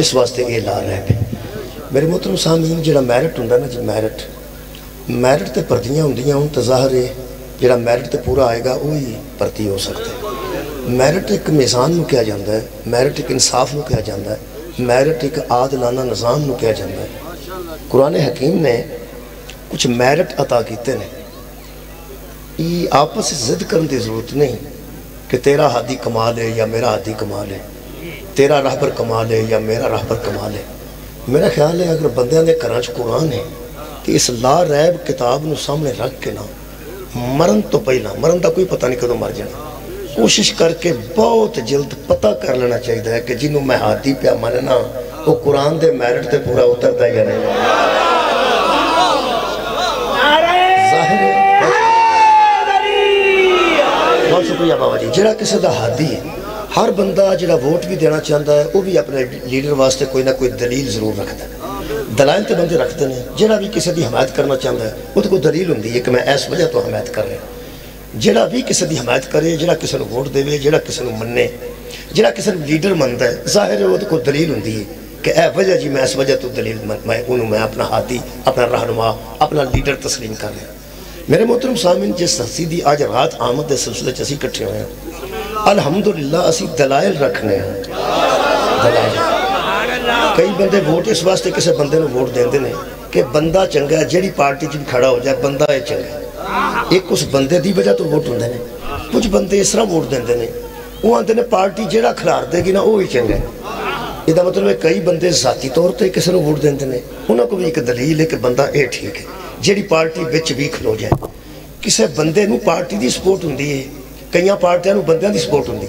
اس واسطے یہ لا رہے ہیں میرے محترم سامعین جڑا میرٹ ہوندا نا جی میرٹ تے پردیاں ہوندیاں ہوں ظاہر ہے جڑا میرٹ تے پورا آئے گا وہی پرتی ہو سکتا ہے میرٹ ایک میزان نو کیا جاندہ ہے میرٹ ایک انصاف نو کیا جاندہ ہے میرٹ ایک عادلانہ نظام نو کیا جاندہ ہے قرآن حکیم نے کچھ میرٹ عطا کیتے نے یہ آپس سے ضد کرنے کی ضرورت نہیں کہ تیرا ہادی کمال ہے یا میرا ہادی کمال ہے تیرا راہبر کمال ہے یا میرا راہبر کمال ہے میرا خیال ہے اگر بندیاں دے کراچ قرآن ہے کہ اس لا ریب کتاب نو سامنے رکھ کے نا مرن تو پہلا مرن دا کوئی پتہ نہیں کدوں مر جانا کوشش کر کے بہت جلد پتہ کر لینا چاہیے ہے کہ جنہوں میں ہاتھی پہ مرنا وہ قرآن دے میرٹ تے پورا اترتا یا نہیں ظاہر ہے بہت شکریہ بابا جی جڑا کسی دا ہادی ہے ہر بندہ جڑا ووٹ بھی دینا چاہتا ہے وہ بھی اپنے لیڈر واسطے کوئی نہ کوئی دلیل ضرور رکھتا ہے دلائل تے بندے رکھتے ہیں جڑا بھی کسی دی حمایت کرنا چاہتا ہے وہ تو کوئی دلیل ہوندی ہے کہ میں اس وجہ تو حمایت کر رہا ہوں جڑا بھی کسی دی حمایت کرے جڑا کسی نے ووٹ دے جڑا کسی نے مننے جڑا کسی نے لیڈر منتا ہے ظاہر ہے وہ تو کوئی دلیل ہوندی ہے کہ اے وجہ جی میں اس وجہ تو دلیل میں اپنا ہاتھی اپنا رہنما اپنا لیڈر تسلیم کر رہا ہوں میرے محترم سامعین جس ہستی دی آج رات آمد دے سلسلے چسی کٹھے ہوئے ہیں الحمدللہ اسی دلائل رکھنے ہیں دلائل کئی بندے ووٹ اس واسطے کسے بندے نے ووٹ دیندے نے کہ بندہ چنگا ہے جیڑی پارٹی چ بھی کھڑا ہو جائے بندہ ہے چنگا ہے ایک اس بندے دی وجہ تو ووٹ ہوندے نے کچھ بندے اس طرح ووٹ دیندے نے وہ آندے نے پارٹی جیڑا کھلار دے گی نا وہی چنگا ہے یہ مطلب ہے کئی بندے ذاتی طور تے کسے نے ووٹ دیندے نے انہاں کو بھی ایک دلیل ہے کہ بندہ اے ٹھیک ہے جیڑی پارٹی وچ بھی کھلو جائے کسے بندے نو پارٹی دی سپورٹ ہوندی ہے کئیاں پارٹیاں نو بندیاں دی سپورٹ ہوندی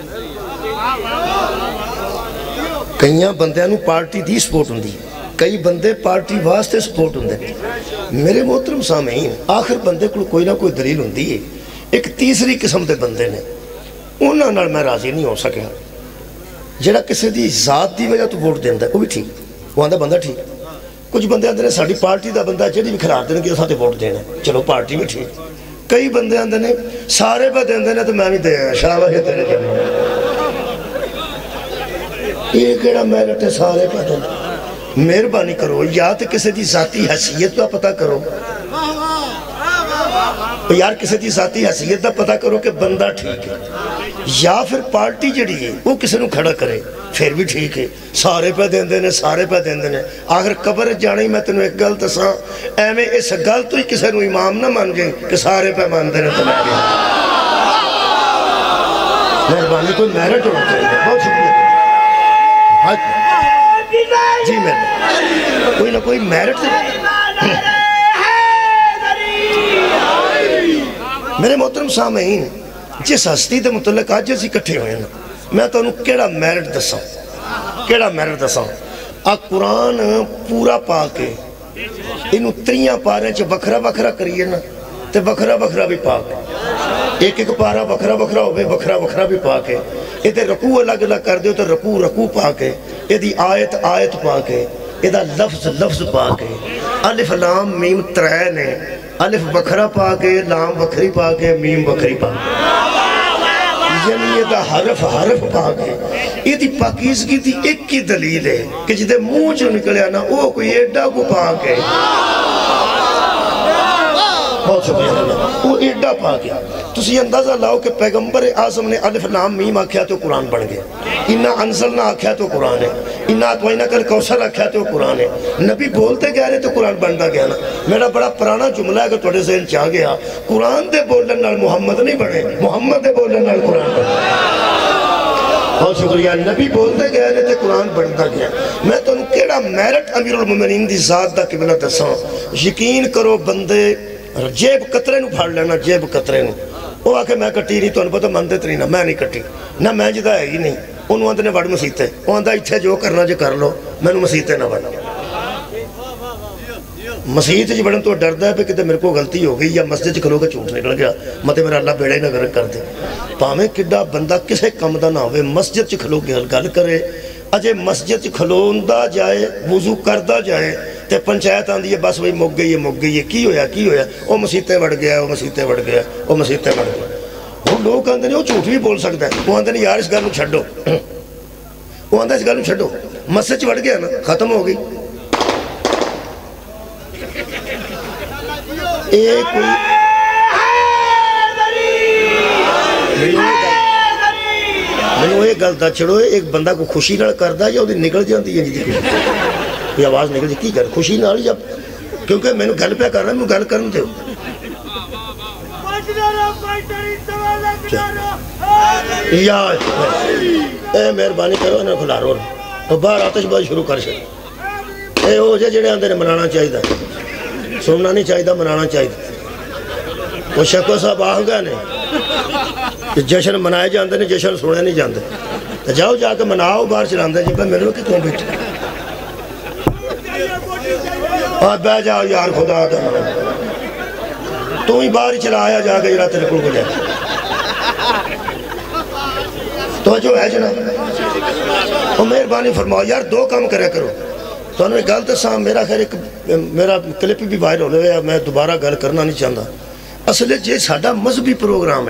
کئیاں بندیاں نو پارٹی دی سپورٹ ہوندی کئی بندے پارٹی واسطے سپورٹ ہوندے میرے محترم سامعین آخر بندے کو کوئی نہ کوئی دلیل ہوندی ہے ایک تیسری قسم دے بندے نے انہاں نال میں راضی نہیں ہو سکیا جڑا کسی دی ذات دی وجہ تو ووٹ دیندا ہے وہ بھی ٹھیک وہ آندا بندہ ٹھیک کچھ بندے آندے نے ساڈی پارٹی دا بندہ جڑی بھی کھلار دین کہ اساں تے ووٹ دینا چلو پارٹی بھی ٹھیک کئی بندے آندے نے سارے پہ دیندے نے تو میں بھی دے شاباش ہے تیرے جانے یہ کیڑا میرٹ ہے سارے پہ دیندے مہربانی کرو یا تو کسی دی ذاتی حیثیت کا پتہ کرو یار کسی دی ذاتی حیثیت کا پتہ کرو کہ بندہ ٹھیک ہے یا پھر پارٹی جڑی ہے وہ کسی نو کھڑا کرے پھر بھی ٹھیک ہے سارے پہ دیندے نے سارے پہ دیندے نے آخر قبر جانے میں تنہوں ایک گل دساں اے میں اس گل تو ہی کسی نو امام نہ مان جائیں کہ سارے پہ مان دینے تو میں گیا مہربانی کوئی میرٹ ہونا چاہیے بہت شکریہ جی مہربانی کوئی نہ کوئی میرٹ میرے محترم سامعین جس ہستی دے متعلق آج جیسی کٹھے ہوئے ہیں میں تو انہوں کیڑا میرٹ دساں قرآن پورا پا کے انہوں تریاں پارے چے بکھرا بکھرا کریے نا تے بکھرا بکھرا بھی پا کے ایک ایک پارا بکھرا بکھرا ہوئے بکھرا بکھرا بھی پا کے یہ تے رکوع الگ الگ کر دیو تے رکوع پا کے یہ دی آیت پا کے یہ دا لفظ پا کے الف لام میم ترے نے الف بکھرا پا کے لام بکھری پا کے میم بکھری پا کے یعنی یہ دا حرف پا کے یہ دی پاکیزگی دی ایک کی دلیل ہے کہ جدے منہ جو نکلیا نا وہ کوئی ایڈا کو پا کے بہت شکریہ وہ ایڈا پا کے تسی اندازہ لاؤ کہ پیغمبر اعظم نے الف لام میم آکھیا تو قرآن بن گیا انہا انزلنا آکھیا تو قرآن ہے انہا اتوائنہ کل کوثر آکھیا تو قرآن ہے نبی بولتے گیا رہے تو قرآن بنتا گیا نا میرا بڑا پرانا جملہ ہے کہ توڑے ذہن چاہ گیا قرآن دے بولن نال محمد نہیں بڑھے محمد دے بولن نال قرآن بڑھے بہت شکریہ نبی بولتے گیا رہے تو قرآن بنتا گیا میں تو ان کیڑا میرٹ امیر المومنین دی ذات دا قبلہ دساں یقین کرو بندے جیب قطرے نو پھاڑ لینا جیب قطرے نو وہ آکے میں کٹی نہیں تو انہوں پتہ مندے تری نہ میں نہیں کٹی نہ میں جدہ ہے ہی نہیں انہوں آندے نے وڑ مسیتے وہ آندہ اتھے جو کرنا جو کر لو میں نے مسیتے نہ وڑا مسیحت جی بڑھن تو ڈردہ ہے پہ کہتے میرے کو غلطی ہو گئی یا مسجد جی کھلو کے چھوٹ نکل گیا مطلب میرا اللہ بیڑے نہ گرک کر دے پاہمیں کڈا بندہ کسے کم دا نہ ہوئے مسجد جی کھلو کے گل کرے اجے مسجد جی کھلوندہ جائے وضو کردہ جائے تے پنچایت آن دیئے بس وہی مک گئی ہے کی ہویا وہ مسیحتے بڑھ گیا وہ مسیحتے بڑھ گیا وہ لوگ آندھے نہیں وہ جھوٹ بھی بول سکتا ہے وہ آندھے نہیں یار اس گل نو چھڑو وہ آندھے اس گل نو چھڑو مسجد وڑ گیا نا ختم ہو گئی میں یہ گل دا چھڑو ایک بندہ کو خوشی نال کردا یا وہ نکل جاندی ہے جی کوئی آواز نکل جی کی کر خوشی نال جب کیونکہ میں گل پہ کر رہا میں گل کرن دو یا اے مہربانی کرو انہیں کھلا رو تو باہر آتش بازی شروع کر شکے اے ہو جائے جڑے آندے نے منانا چاہیے سننا نہیں چاہیے منانا چاہیے وہ شکو صاحب آہ گئے نے جشن منائے جاندے نے جشن سنے نہیں جاندے جاؤ جا کے مناؤ باہر چلاندے جی میرے لوگ کتوں بیٹھے اور بہ جاؤ یار خدا دا تو ہی باہر چلا آیا جا کے جرا تیرے کو جائے تو جو ہے جناب وہ مہربانی فرماؤ یار دو کام کرے کرو تو انہوں نے گل تو سام میرا خیر ایک میرا کلپ بھی وائرل ہو رہا ہے میں دوبارہ گل کرنا نہیں چاہتا اصل یہ ساڈا مذہبی پروگرام ہے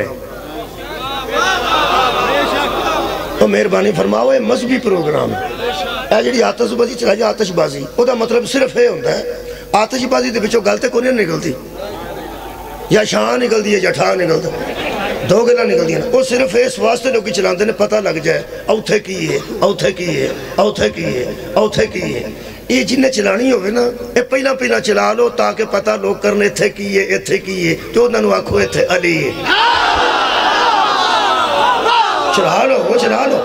تو مہربانی فرماؤ یہ مذہبی پروگرام ہے اے جڑی آتش بازی چلائی آتش بازی وہ دا مطلب صرف یہ ہوتا ہے آتش بازی دے بچوں گل تے کوئی نہیں نکلتی یا شان نکلتی ہے یا ٹھا نکلتا دو گلا نکلتی ہیں وہ صرف اس واسطے لوگ چلاندے نے پتہ لگ جائے اوتھے کی ہے اوتھے کی ہے اوتھے کی ہے اوتھے کی ہے یہ جنہیں چلانی ہوئے نا یہ پہلا پہلا چلا لو تاکہ پتہ لوگ کرنے اتھے کی ہے اتھے کی ہے جو انہوں نے آکھو اتھے علی ہے چلا لو وہ چلا لو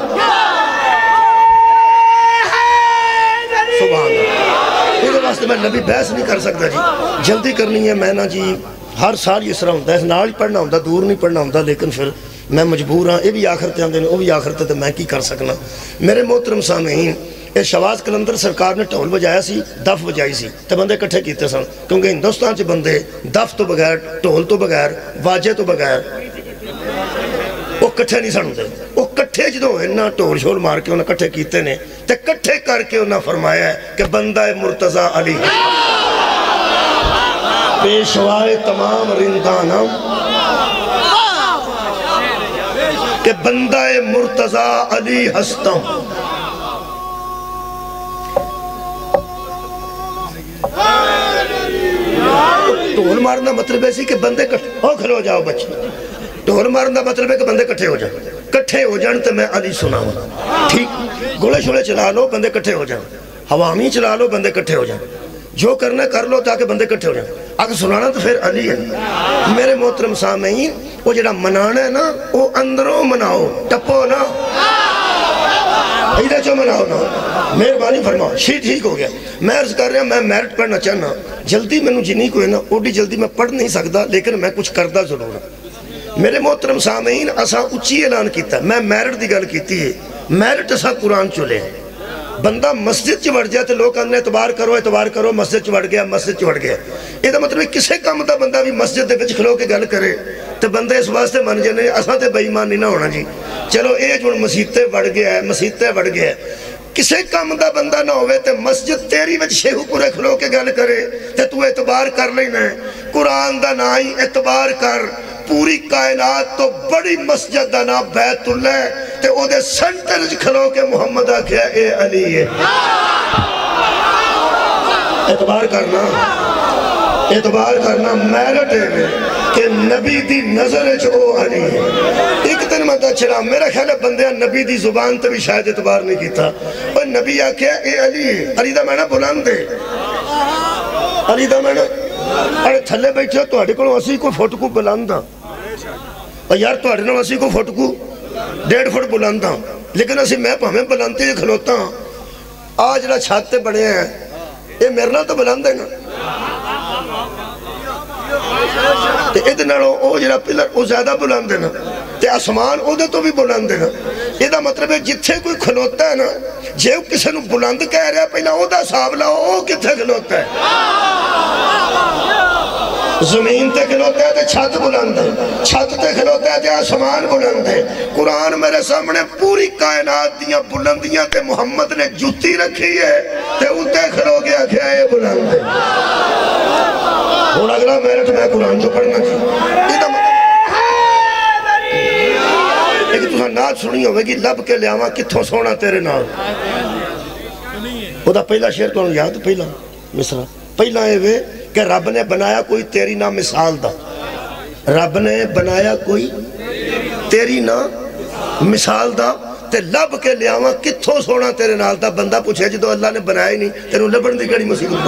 سبحان اللہ یہ واسطے میں نبی بحث نہیں کر سکتا جی جلدی کرنی ہے میں نا جی ہر سال اس طرح ہوتا ہے نال پڑھنا ہوتا دور نہیں پڑھنا ہوتا لیکن پھر میں مجبور ہاں یہ بھی آخرتے آندے ہیں وہ بھی آخرتے تو میں کی کر سکنا میرے محترم سامعین یہ شواز کلندر سرکار نے ٹھول بجایا سی دف بجائی سی تو بندے کٹھے کیتے سن کیونکہ ہندوستان سے بندے دف تو بغیر ٹھول تو بغیر واجے تو بغیر وہ کٹھے نہیں سن ہوتے وہ کٹھے جدو انہاں ٹھول شول مار کے انہاں کٹھے کیتے نے تے کٹھے کر کے انہاں فرمایا ہے کہ بندہ مرتضی علی پیشوائے تمام رندانم کہ بندہ مرتضی علی ہستم ٹھول مارنا مطلب ہے کہ بندے کھلو جاؤ بچے ٹھول مارنا مطلب ہے کہ بندے کٹھے ہو جائیں کٹھے ہو جائیں تو میں علی سناؤں ٹھیک گولے شولے چلا لو بندے کٹھے ہو جائیں حوامی چلا لو بندے کٹھے ہو جائیں جو کرنا کر لو تاکہ بندے کٹھے ہو جائیں اگر سنانا تو پھر علی ہے میرے محترم سامعین وہ جڑا منانا ہے نا وہ اندروں مناؤ ٹپو نا ایدہ جو مناؤ نا مہربانی فرماؤ شی ٹھیک ہو گیا میں عرض کر رہا میں میرٹ پڑھنا چاہنا جلدی میں نے جنہی کوئی نا اوڈی جلدی میں پڑھ نہیں سکتا لیکن میں کچھ کردہ ضرور ہوں میرے محترم سامعین اسا اچھی اعلان کیتا ہے میں میرٹ دی گل کیتی ہے میرٹ اسا قرآن چلے ہیں بندہ مسجد چھ وڑ جائے تو لوگ انہیں اعتبار کرو مسجد چھ وڑ گیا یہ دا مطلب کسے کام دا بندہ بھی مسجد دے وچ کھلو کے گل کرے تو بندے اس واسطے من جانے اساں تے بے ایمان نہیں نہ ہونا جی چلو اے جو مسیطے وڑ گیا ہے کسے کام دا بندہ نہ ہوئے تے مسجد تیری وچ شیخو پورے کھلو کے گل کرے تے تو اعتبار کر لینا ہے قرآن دا نا ہی اعتبار کر پوری کائنات تو بڑی مسجد دا نام بیت اللہ تے او دے سنٹر کھلو کے محمد آکھیا اے علی ہے اعتبار کرنا میرٹ ہے کہ نبی دی نظر او علی ہے ایک دن مدہ چھڑا میرا خیال ہے بندیاں نبی دی زبان تے بھی شاید اعتبار نہیں کیتا اور نبی آکھیا اے علی ہے علی دا معنی بلند ہے علی دا معنی ارے تھلے بیٹھے ہو تو ہڑے کو اسی کو فوٹ کو بلاندا اور یار تو ہڑے نو اسی کو فوٹ کو 1.5 فٹ بلاندا لیکن اسی میں پہمیں بلانتے ہی کھلوتا ہوں آج جڑا چھاتے بڑے ہیں یہ میرنا تو بلند ہے نا تے ادھنالو او جڑا پلر او زیادہ بلند ہے نا تے آسمان او دے تو بھی بلند ہے نا یہ دا مطلب ہے جتھے کوئی کھلوتا ہے نا جے کسے نو بلند کہہ رہا ہے پہلا او دا صاحب لاؤ او کتھے کھلوتا ہے زمین تے کھلوتا ہے تے چھت بلند ہے چھت تے کھلوتا ہے تے آسمان بلند ہے قرآن میرے سامنے پوری کائنات دیاں بلندیاں تے محمد نے جوتی رکھی ہے تے انتے کھلو گیا کہ اے بلند ہے اور اگلا میرے تو میں قرآن جو پڑھنا چاہیے ایک تو نات سنی ہوئے گی لب کے لیاواں کتھوں سونا تیرے نال وہ دا پہلا شعر تو یاد پہلا مصرا پہلا ہے کہ رب نے بنایا کوئی تیری نہ مثال دا رب نے بنایا کوئی تیری نہ مثال دا تے لب کے لیاواں کتھوں سونا تیرے نال دا بندہ پوچھے جدو اللہ نے بنایا ہی نہیں تیروں لبن دی کڑی مصیبت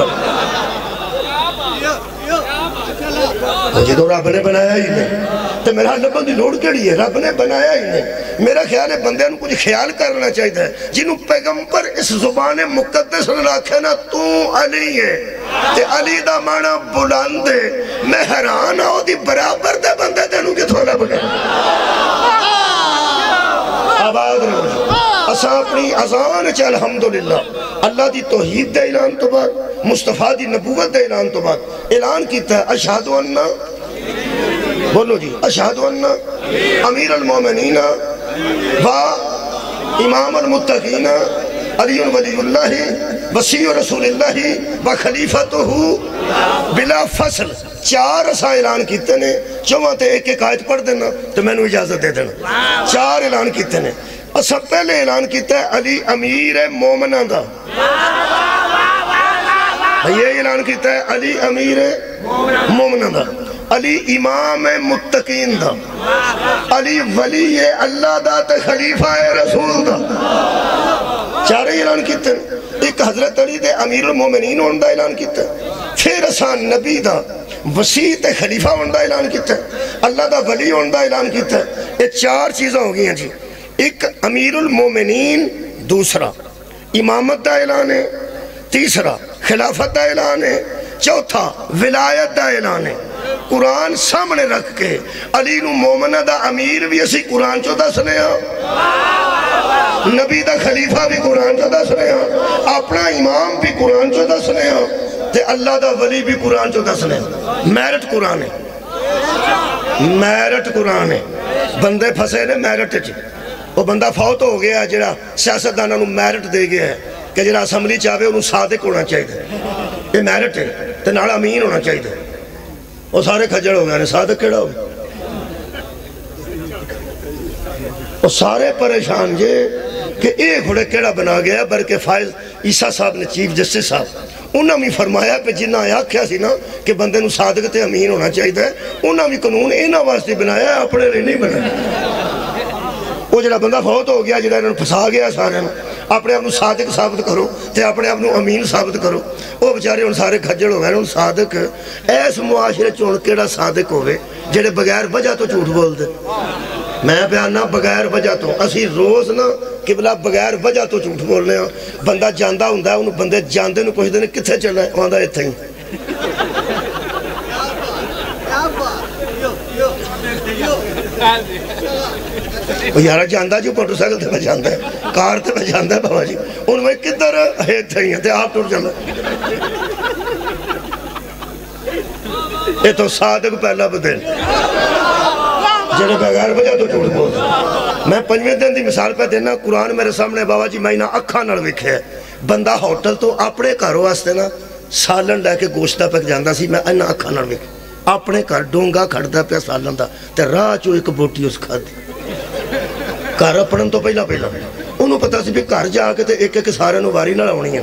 پر جدو رب نے بنایا ہی نہیں تو میرا لبن دی لوڑ کڑی ہے رب نے بنایا ہی نہیں میرا خیال ہے بندے انہوں کچھ خیال کرنا چاہیے ہے جنہوں پیغمبر اس زبان مقدس نے رکھے نا تو علی ہے تے علی دا مانا بلند ہے میں حیران آؤ دی برابر دے بندے تینوں کے تھوڑا بگے آباد رہو اسا اپنی اذان چا الحمدللہ اللہ دی توحید دے اعلان تو بعد مصطفیٰ دی نبوت دے اعلان تو بعد اعلان کیتا ہے اشہد انہ بولو جی اشہد انہ امیر المومنین و امام المتقین علی ولی اللہ وسیع رسول اللہ و خلیفتہ بلا فصل چار اسا اعلان کیتے نے چوہاں تے ایک ایک آیت پڑھ دینا تو میں نے اجازت دے دینا چار اعلان کیتے نے اسا پہلے اعلان کیتا ہے علی امیر مومنہ دا یہ اعلان کیتا ہے علی امیر مومنہ دا علی امام متقین دا علی ولی اللہ دا تے خلیفہ رسول دا چارے اعلان کیتے ہیں ایک حضرت علی دے امیر المومنین ہوندہ اعلان کیتے ہیں پھر اسان نبی دا وسیع تے خلیفہ ہوندہ اعلان کیتے ہیں اللہ دا ولی ہوندہ اعلان کیتے ہیں یہ چار چیزیں ہو گئی ہیں جی ایک امیر المومنین دوسرا امامت دا اعلان ہے تیسرا خلافت دا اعلان ہے چوتھا ولایت دا اعلان ہے قرآن سامنے رکھ کے علی مومنہ دا امیر بھی اسی قرآن چو دس رہے ہیں نبی دا خلیفہ بھی قرآن چو دس رہے ہیں اپنا امام بھی قرآن چو دس رہے ہیں تے اللہ دا ولی بھی قرآن چو دس رہے ہیں میرٹ قرآن ہے میرٹ قرآن ہے بندے پھسے نے میرٹ چی وہ بندہ فوت ہو گیا جڑا سیاست دانا نو میرٹ دے گیا ہے کہ جڑا اسمبلی چاہے انہوں صادق ہونا چاہیے یہ میرٹ ہے تے نال امین ہونا چاہیے وہ سارے کھجڑ ہو گئے صادق کیڑا ہو گیا وہ سارے پریشان جے کہ ایک گھوڑے کیڑا بنا گیا بلکہ فائز عیسیٰ صاحب نے چیف جسٹس صاحب انہوں نے فرمایا پہ جنہ آیا کیا سی نا کہ بندے نو صادق تے امین ہونا چاہیے انہوں نے قانون اینا واسطے بنایا اپنے لئے نہیں بنایا وہ جڑا بندہ فوت ہو گیا جڑا انہوں پھسا گیا سارے اپنے اپنوں صادق ثابت کرو تے اپنے اپنوں امین ثابت کرو وہ بچارے ان سارے کھجڑ ہو گئے ان صادق ایس معاشرے چون کیڑا صادق ہوئے جڑے بغیر وجہ تو جھوٹ بول دے میں بیانہ بغیر وجہ تو اسی روز نا قبلہ بغیر وجہ تو جھوٹ بولنے ہیں بندہ جاندہ ہوندہ ہے انہوں بندے جاندے انہوں پوچھ دینے کتھے چل رہے ہیں وہاں دا اتھا ہی وہ یارہ جاندہ جو موٹر سائیکل تے میں جاندہ ہے کار تے میں جاندہ ہے بابا جی ان میں کدھر ہے اتھا ہی ہیں تے آپ ٹوٹ جاندہ یہ تو صادق پہلا بدل جنہیں بغیر وجہ تو جھوٹ بول میں پنجویں دن دی مثال پہ دینا قرآن میرے سامنے بابا جی میں نہ اکھا نہ ویکھے ہے بندہ ہوٹل تو اپنے گھر واسطے نا سالن لے کے گوشتہ پک جاندہ سی میں نہ اکھا نہ ویکھے اپنے گھر ڈونگا کھڑتا پہ سالن دا تے راہ چو ایک بوٹی اس کھا دی گھر اپنن تو پہلا انہوں پتا سی بھی گھر جا کے تے ایک ایک سارے نو واری نہ لونی ہے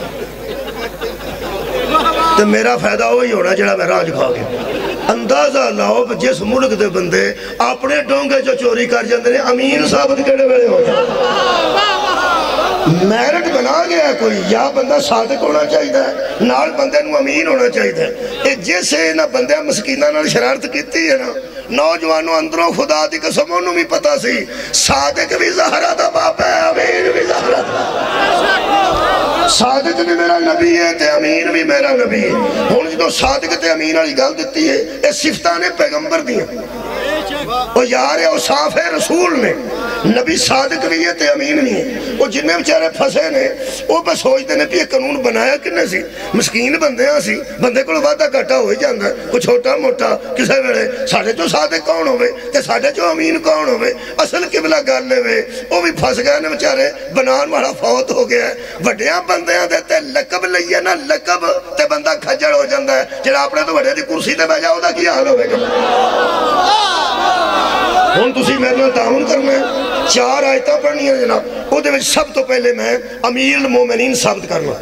تے میرا فائدہ وہی ہونا جڑا میں راج کھا گیا اندازہ لاؤ جس ملک دے بندے اپنے ڈونگے جو چوری کر جاندے نے امین ثابت کڑے ویلے ہو جائے میرٹ بنا گیا کوئی یا بندہ صادق ہونا چاہیے نال بندے نو امین ہونا چاہیے جیسے نہ بندے مسکینہ نال شرارت کیتی ہے نا نوجوانوں اندروں خدا دی قسم انہوں بھی پتا سی صادق بھی زہرہ دا باپ ہے امین بھی زہرہ دا صادق بھی میرا نبی ہے تے امین بھی میرا نبی ہے ہون جدو صادق تے امین والی گل دیتی ہے اے صفتانے پیغمبر دی ہیں وہ یار اوصاف ہے رسول نے نبی صادق بھی ہے تے امین نہیں ہے وہ جنہیں بچارے پھسے نے وہ بس ہوئی دینے پہ یہ قانون بنایا کنے سی مسکین بندے ہاں سی بندے کو وعدہ کٹا ہوئی جاندہ ہے کوئی چھوٹا موٹا کسے ویڑے ساڑھے جو صادق کون ہوئے تے ساڑھے جو امین کون ہوئے اصل قبلہ گال لے ہوئے وہ بھی پھس گئے نے بچارے بنان والا فوت ہو گیا ہے وڈیاں بندے ہاں دیتے لقب لئیے نا لقب تے بندہ کھجڑ ہو جاندہ ہے جڑا اپنے تو وڈے دی کرسی تے بیجا ہو دا کیا حال ہوئے گا ہون تسی میرے تعاون کرنے 4 آیتاں پڑھنی ہیں جناب، وہ دے وچ سب تو پہلے میں امیر المومنین ثابت کرنا،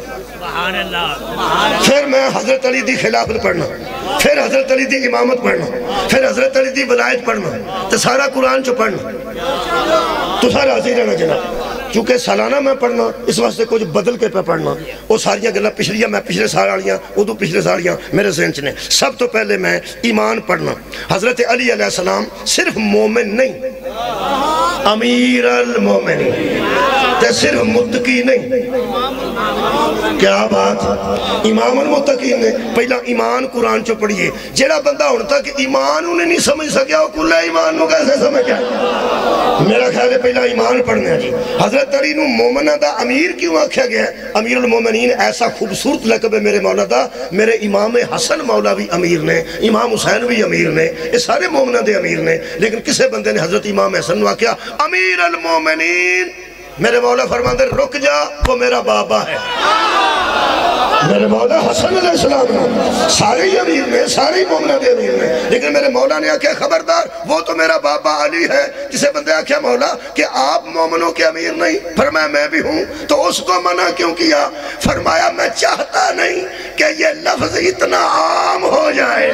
پھر میں حضرت علی دی خلافت پڑھنا، پھر حضرت علی دی امامت پڑھنا، پھر حضرت علی دی ولایت پڑھنا، تو سارا قرآن چو پڑھنا تو سارا حاضر رہنا جناب۔ چونکہ سالانہ میں پڑھنا اس واسطے کچھ بدل کے پہ پڑھنا، وہ ساریاں گلا پچھلیاں میں پچھلے سال والیاں ادو پچھلے سالیاں میرے ذہن چ نے۔ سب تو پہلے میں ایمان پڑھنا، حضرت علی علیہ السلام صرف مومن نہیں، امیر المومنین، تے صرف متقی نہیں، کیا بات، امام المتقین نے۔ پہلا ایمان قرآن چو پڑھیے، جیڑا بندہ ہون تک ایمان انہیں نہیں سمجھ سکیا، وہ کلہ ایمان نو کیسے سمجھا؟ میرا خیال ہے پہلا ایمان پڑھنے ہیں جی۔ حضرت علی نو مومنہ دا امیر کیوں آکھیا گیا ہے؟ امیر المومنین ایسا خوبصورت لقب ہے میرے مولا دا، میرے امام حسن مولا بھی امیر نے، امام حسین بھی امیر نے، یہ سارے مومنہ دے امیر نے، لیکن کسے بندے نے حضرت امام حسن نو آکھیا امیر المومنین؟ میرے مولا فرماندے رک جا، وہ میرا بابا ہے۔ میرے مولا حسن علیہ السلام سارے ہی امیر نے، سارے ہی مومنہ دے امیر نے، لیکن میرے مولا نے آکھیا خبردار وہ تو میرا بابا علی ہے۔ کسے بندے آکھیا مولا کہ آپ مومنوں کے امیر نہیں؟ فرمایا میں بھی ہوں۔ تو اس کو منع کیوں کیا؟ فرمایا میں چاہتا نہیں کہ یہ لفظ اتنا عام ہو جائے۔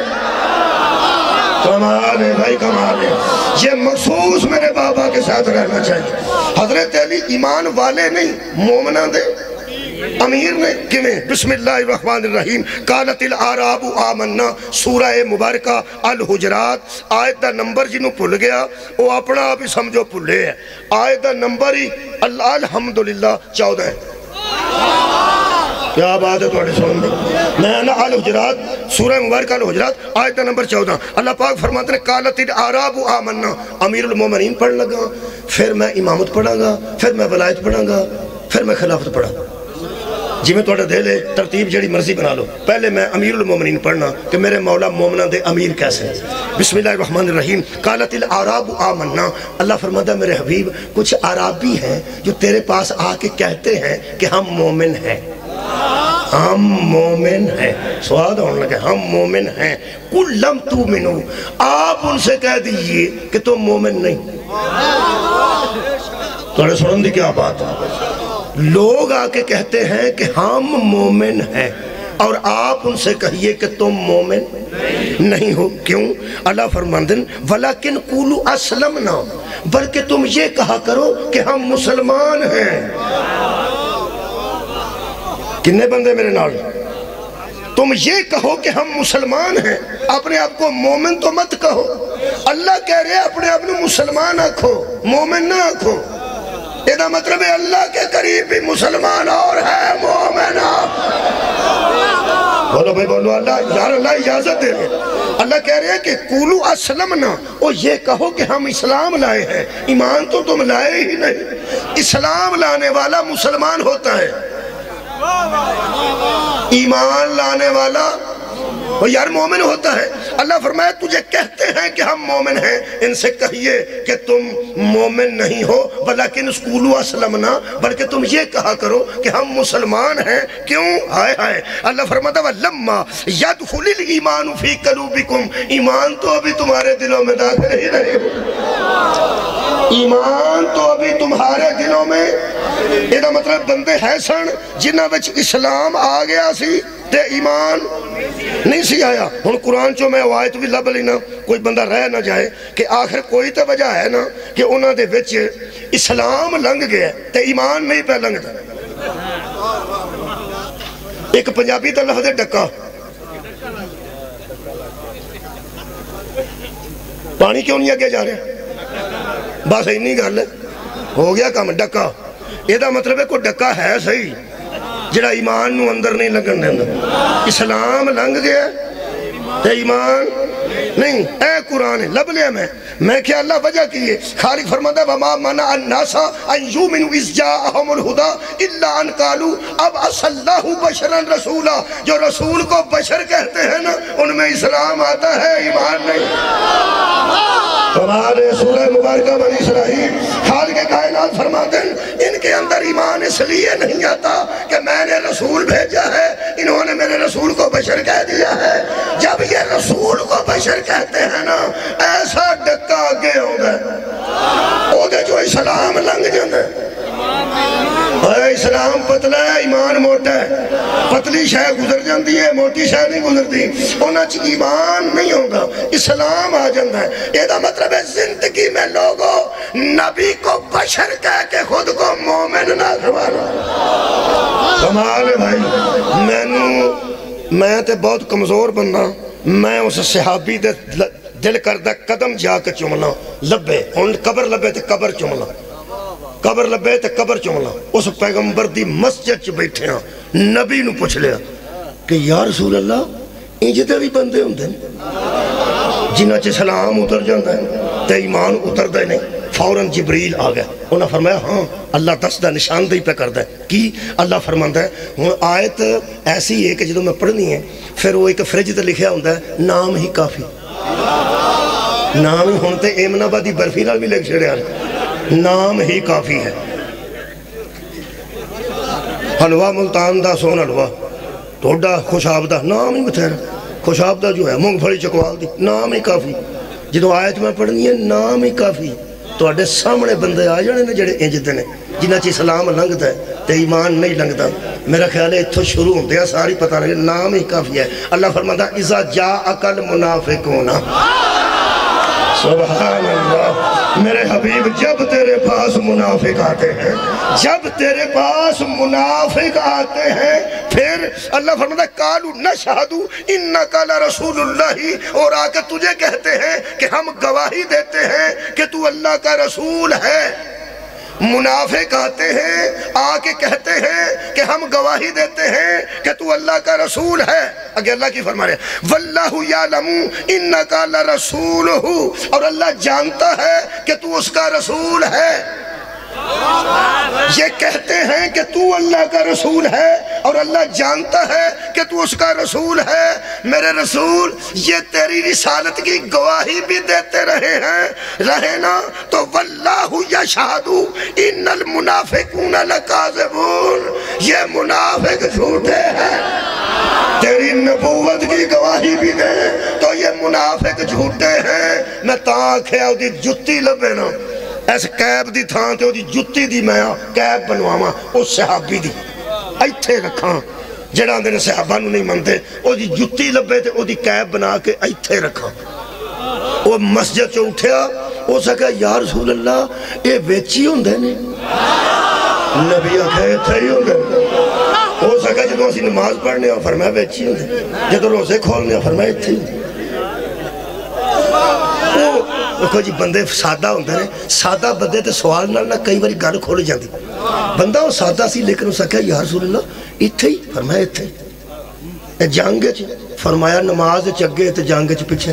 کمال ہے بھائی، کمال ہے، یہ مخصوص میرے بابا کے ساتھ رہنا چاہیے۔ حضرت علی ایمان والے نہیں، مومنہ دے امیر نے۔ کیویں؟ بسم اللہ الرحمن الرحیم، قالت الاعراب آمنا، سورہ مبارکہ الحجرات، آیت دا نمبر جنہوں پھل گیا وہ اپنا آپ ہی سمجھو پھلے ہے، آیت دا نمبر ہی الحمدللہ 14 ہے۔ کیا بات ہے توڑے سن دے، میں نا الحجرات سورہ مبارکہ الحجرات آیت نمبر 14، اللہ پاک فرماتے ہیں قالت الاعراب آمنا، امیر المومنین پڑھ لگا، پھر میں امامت پڑھا گا، پھر میں ولایت پڑھا گا، پھر میں خلافت پڑھا۔ جی میں توڑا دے لے ترتیب جڑی مرضی بنا لو، پہلے میں امیر المومنین پڑھنا کہ میرے مولا مومنہ دے امیر کیسے ہیں۔ بسم اللہ الرحمن الرحیم، قالت الاعراب آمنا، اللہ فرماتا ہے میرے حبیب کچھ عرابی ہیں جو تیرے پاس آ کے کہتے ہیں کہ ہم مومن ہیں، ہم مومن ہیں، سواد ہونے لگے ہم مومن ہیں، قُلْ لَمْ تُؤْمِنُوا، آپ ان سے کہہ دیجئے کہ تم مومن نہیں۔ توڑے سنن دی کیا بات ہے؟ لوگ آ کے کہتے ہیں کہ ہم مومن ہیں اور آپ ان سے کہیے کہ تم مومن نہیں ہو، کیوں؟ اللہ فرماندن وَلَكِنْ قُولُوا أَسْلَمْنَا، بلکہ تم یہ کہا کرو کہ ہم مسلمان ہیں۔ کتنے بندے میرے نال؟ تم یہ کہو کہ ہم مسلمان ہیں، اپنے آپ کو مومن تو مت کہو۔ اللہ کہہ رہے اپنے آپ کو مسلمان آکھو، مومن نہ آکھو۔ یہ مطلب ہے اللہ کے قریب بھی مسلمان اور ہے مومن آپ۔ بولو بھائی بولو، اللہ یار اللہ اجازت دے رہے، اللہ کہہ رہے ہیں کہ قولو اسلمنا، اور یہ کہو کہ ہم اسلام لائے ہیں۔ ایمان تو تم لائے ہی نہیں، اسلام لانے والا مسلمان ہوتا ہے، ایمان لانے والا وہ یار مومن ہوتا ہے۔ اللہ فرمایا تجھے کہتے ہیں کہ ہم مومن ہیں، ان سے کہیے کہ تم مومن نہیں ہو، ولیکن قولوا اسلمنا، بلکہ تم یہ کہا کرو کہ ہم مسلمان ہیں۔ کیوں؟ ہائے ہائے، اللہ فرماتا وَلَمَّا يَدْخُلِ الْإِيمَانُ فِي قُلُوبِكُمْ، ایمان تو ابھی تمہارے دلوں میں داخل ہی نہیں ہو، ایمان تو ابھی تمہارے دلوں میں۔ یہ مطلب بندے ہے سن جنہ وچ اسلام آ گیا سی تے ایمان نہیں سی آیا۔ ہن قرآن چو میں آیت بھی لب لینا، کوئی بندہ رہ نہ جائے کہ آخر کوئی تو وجہ ہے نا کہ انہاں دے وچ اسلام لنگ گیا تے ایمان نہیں پہ لنگتا۔ ایک پنجابی دا لفظ ہے ڈکا، پانی کیوں نہیں آگے جا رہے؟ بس اینی گل ہے، ہو گیا کام ڈکا۔ یہ دا مطلب ہے کوئی ڈکا ہے صحیح جڑا ایمان نو اندر نہیں لگن دینا۔ اسلام لنگ گیا تے ایمان نہیں، اے قرآن لب لیا میں کیا اللہ وجہ کیے؟ خالق فرماتا ہے وَمَا مَنَعَ النَّاسَ أَن يُؤْمِنُوا إِذْ جَاءَهُمُ الْهُدَى إِلَّا أَن قَالُوا أَبْعَثَ اللَّهُ بَشَرًا رَسُولًا، جو رسول کو بشر کہتے ہیں نا ان میں اسلام آتا ہے، ایمان نہیں۔ تمہارے سورہ مبارکہ بنی اسرائیل خالق کائنات فرماتے ہیں ان کے اندر ایمان اس لیے نہیں آتا کہ میں نے رسول بھیجا ہے، انہوں نے میرے رسول کو بشر کہہ دیا ہے۔ جب یہ رسول کو بشر کہتے ہیں نا ایسا ڈکا آگے ہوں گے، وہ دے جو اسلام سلام لنگ جاندہ ہے۔ اسلام پتلا ہے، ایمان موٹا ہے، پتلی شے گزر جاندی ہے، موٹی شے نہیں گزرتی، انہاں چ ایمان نہیں ہوگا، اسلام آ جاندہ ہے۔ یہ دا مطلب ہے زندگی میں لوگوں نبی کو بشر کہہ کے خود کو مومن نہ کروانا۔ کمال ہے بھائی، میں تے بہت کمزور بننا، میں اس صحابی دے دل کردہ قدم جا کے چمنا، لبے ان قبر لبے تے قبر چمنا، قبر لبے تے قبر چمنا۔ اس پیغمبر دی مسجد چ بیٹھے ہیں، نبی نو پوچھ لیا کہ یا رسول اللہ انجدے بھی بندے ہوندے جنہاں چ سلام اتر جاندہ ہے تے ایمان اتر دے نہیں۔ فوراً جبریل آ گیا، انہاں فرمایا ہاں اللہ دس دا نشاندہی پہ کر دے کی؟ اللہ فرماندہ ہے آیت ایسی ہے کہ جدو میں پڑھنی ہے پھر وہ ایک فرج تے لکھیا ہوندہ ہے نام ہی کافی، نام ہی ہوندے ایمن آبادی برفی نال بھی لکھ چھڑے ہیں، نام ہی کافی ہے۔ حلوہ ملتان دا سون حلوہ ٹوڈا خوشاب دا نام ہی بتھیرا، خوشاب دا جو ہے مونگ پھلی چکوال دی نام ہی کافی۔ جدو آیت میں پڑھنی ہے نام ہی کافی، تو اڈے سامنے بندے آ جانے نے جڑے انجدے نے جنہ چی اسلام لنگتا ہے تے ایمان نہیں لنگتا۔ میرا خیال ہے اتھو شروع ہوندے ہیں ساری پتہ لگے نام ہی کافی ہے۔ اللہ فرماتا اذا جاءک المنافقون، سبحان اللہ میرے حبیب، جب تیرے پاس منافق آتے ہیں، جب تیرے پاس منافق آتے ہیں، پھر اللہ فرماتا ہے قالوا نشہد انک لرسول اللہ، اور آ کے تجھے کہتے ہیں کہ ہم گواہی دیتے ہیں کہ تو اللہ کا رسول ہے۔ منافق آتے ہیں، آ کے کہتے ہیں کہ ہم گواہی دیتے ہیں کہ تو اللہ کا رسول ہے۔ اگر اللہ کی فرما رہے واللہ یعلم انک لرسولہ، اور اللہ جانتا ہے کہ تو اس کا رسول ہے۔ یہ کہتے ہیں کہ تو اللہ کا رسول ہے اور اللہ جانتا ہے کہ تو اس کا رسول ہے۔ میرے رسول یہ تیری رسالت کی گواہی بھی دیتے رہے نا، تو واللہ یشہد ان المنافقون لکاذبون، یہ منافق جھوٹے ہیں۔ تیری نبوت کی گواہی بھی دیں تو یہ منافق جھوٹے ہیں۔ میں تاکھے دی جتی لبے نا، ایسے قیب دی تھان تے او دی جتی دی میں قیب بنواما اس صحابی دی ایتھے رکھاں، جڑا دے صحابہ نو نہیں منتے، او دی جتی لبے تے او دی قیب بنا کے ایتھے رکھاں۔ وہ مسجد چو اٹھیا، او سکا یا رسول اللہ اے ویچی ہوندے نے، نبی آکھے ایتھے ہی ہوندے، او سکا جدو اسی نماز پڑھنے ہو فرمایا ویچی ہوندے، جدو روزے کھولنے ہو فرمایا ایتھے ہی ہوندے۔ وہ جی بندے سادہ ہوندے نے، سادہ بندے تے سوال نہ کئی باری گل کھول جاندی، بندہ وہ سادہ سی لیکن اس کہا یا رسول اللہ اتھے ہی، فرمایا اتھے ہی، جنگ چ فرمایا نماز چگے تے جنگ چ پیچھے،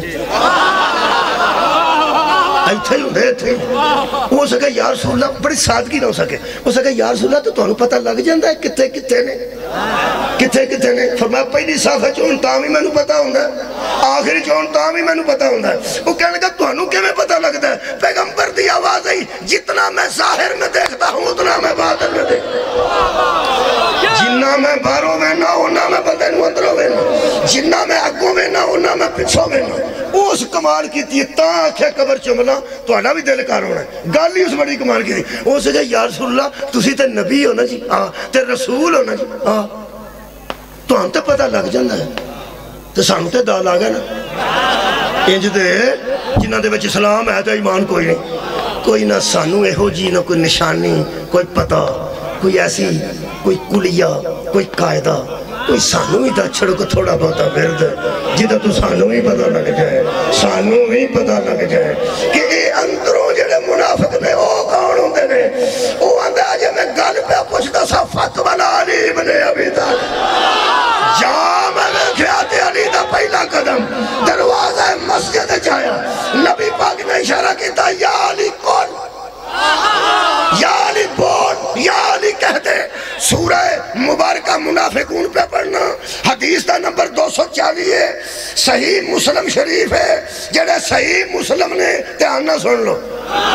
ایتھے ہی ہوندے ایتھے ہی۔ وہ سکے یا رسول اللہ بڑی سادگی نہ ہو سکے، وہ سکے یا رسول اللہ تو تمہیں پتہ لگ جاندہ ہے کتے کتے نے، کتے کتے نے۔ فرمایا پہلی صافہ چون تاں بھی میں نو پتہ ہوندہ ہے، آخری چون تاں بھی میں نو پتہ ہوندہ ہے۔ وہ کہنے لگا تمہیں کیا میں پتہ لگتا ہے؟ پیغمبر دی آواز ہے جتنا میں ظاہر میں دیکھتا ہوں اتنا میں باطن میں دیکھتا، جنہ میں باروں میں نہ ہونا میں بندے نو اندروں میں نہ، جنہ میں اگوں میں نہ ہونا میں پچھوں میں نہ۔ اس کمال کی تھی تاں آکھے قبر چملا تو آنا بھی دل کار ہونا ہے، گالی اس بڑی کمال کی تھی۔ وہ سے کہا یا رسول اللہ تسی تے نبی ہونا جی، تے رسول ہونا جی، تو ہم تے پتہ لگ جاندہ ہے، تو سانو تے دال آگا نا انج دے جنہ دے بچ اسلام ہے تو ایمان کوئی نہیں، کوئی نہ سانو اے ہو جی نہ کوئی نشانی، کوئی پتہ، کوئی ایسی کوئی کلیہ، کوئی قائدہ، کوئی سانو ہی دا چھڑ کو تھوڑا بہتا ورد جدہ تو سانو ہی پتہ لگ جائے، سانو ہی پتہ لگ جائے کہ اے اندروں جڑے منافق نے او کون ہوندے نے۔ او آندھا آجے میں گل پہ پوچھتا سا فتوہ علی ابن ابی طالب، جا میں نے خیات علی دا پہلا قدم دروازہ مسجد چایا، نبی پاک نے اشارہ کیتا یا علی کون، یا علی بول، یا علی کہتے۔ سورہ مبارکہ منافقون پہ پڑھنا، حدیث دا نمبر 240 ہے، صحیح مسلم شریف ہے، جڑے صحیح مسلم نے دھیان نہ سن لو،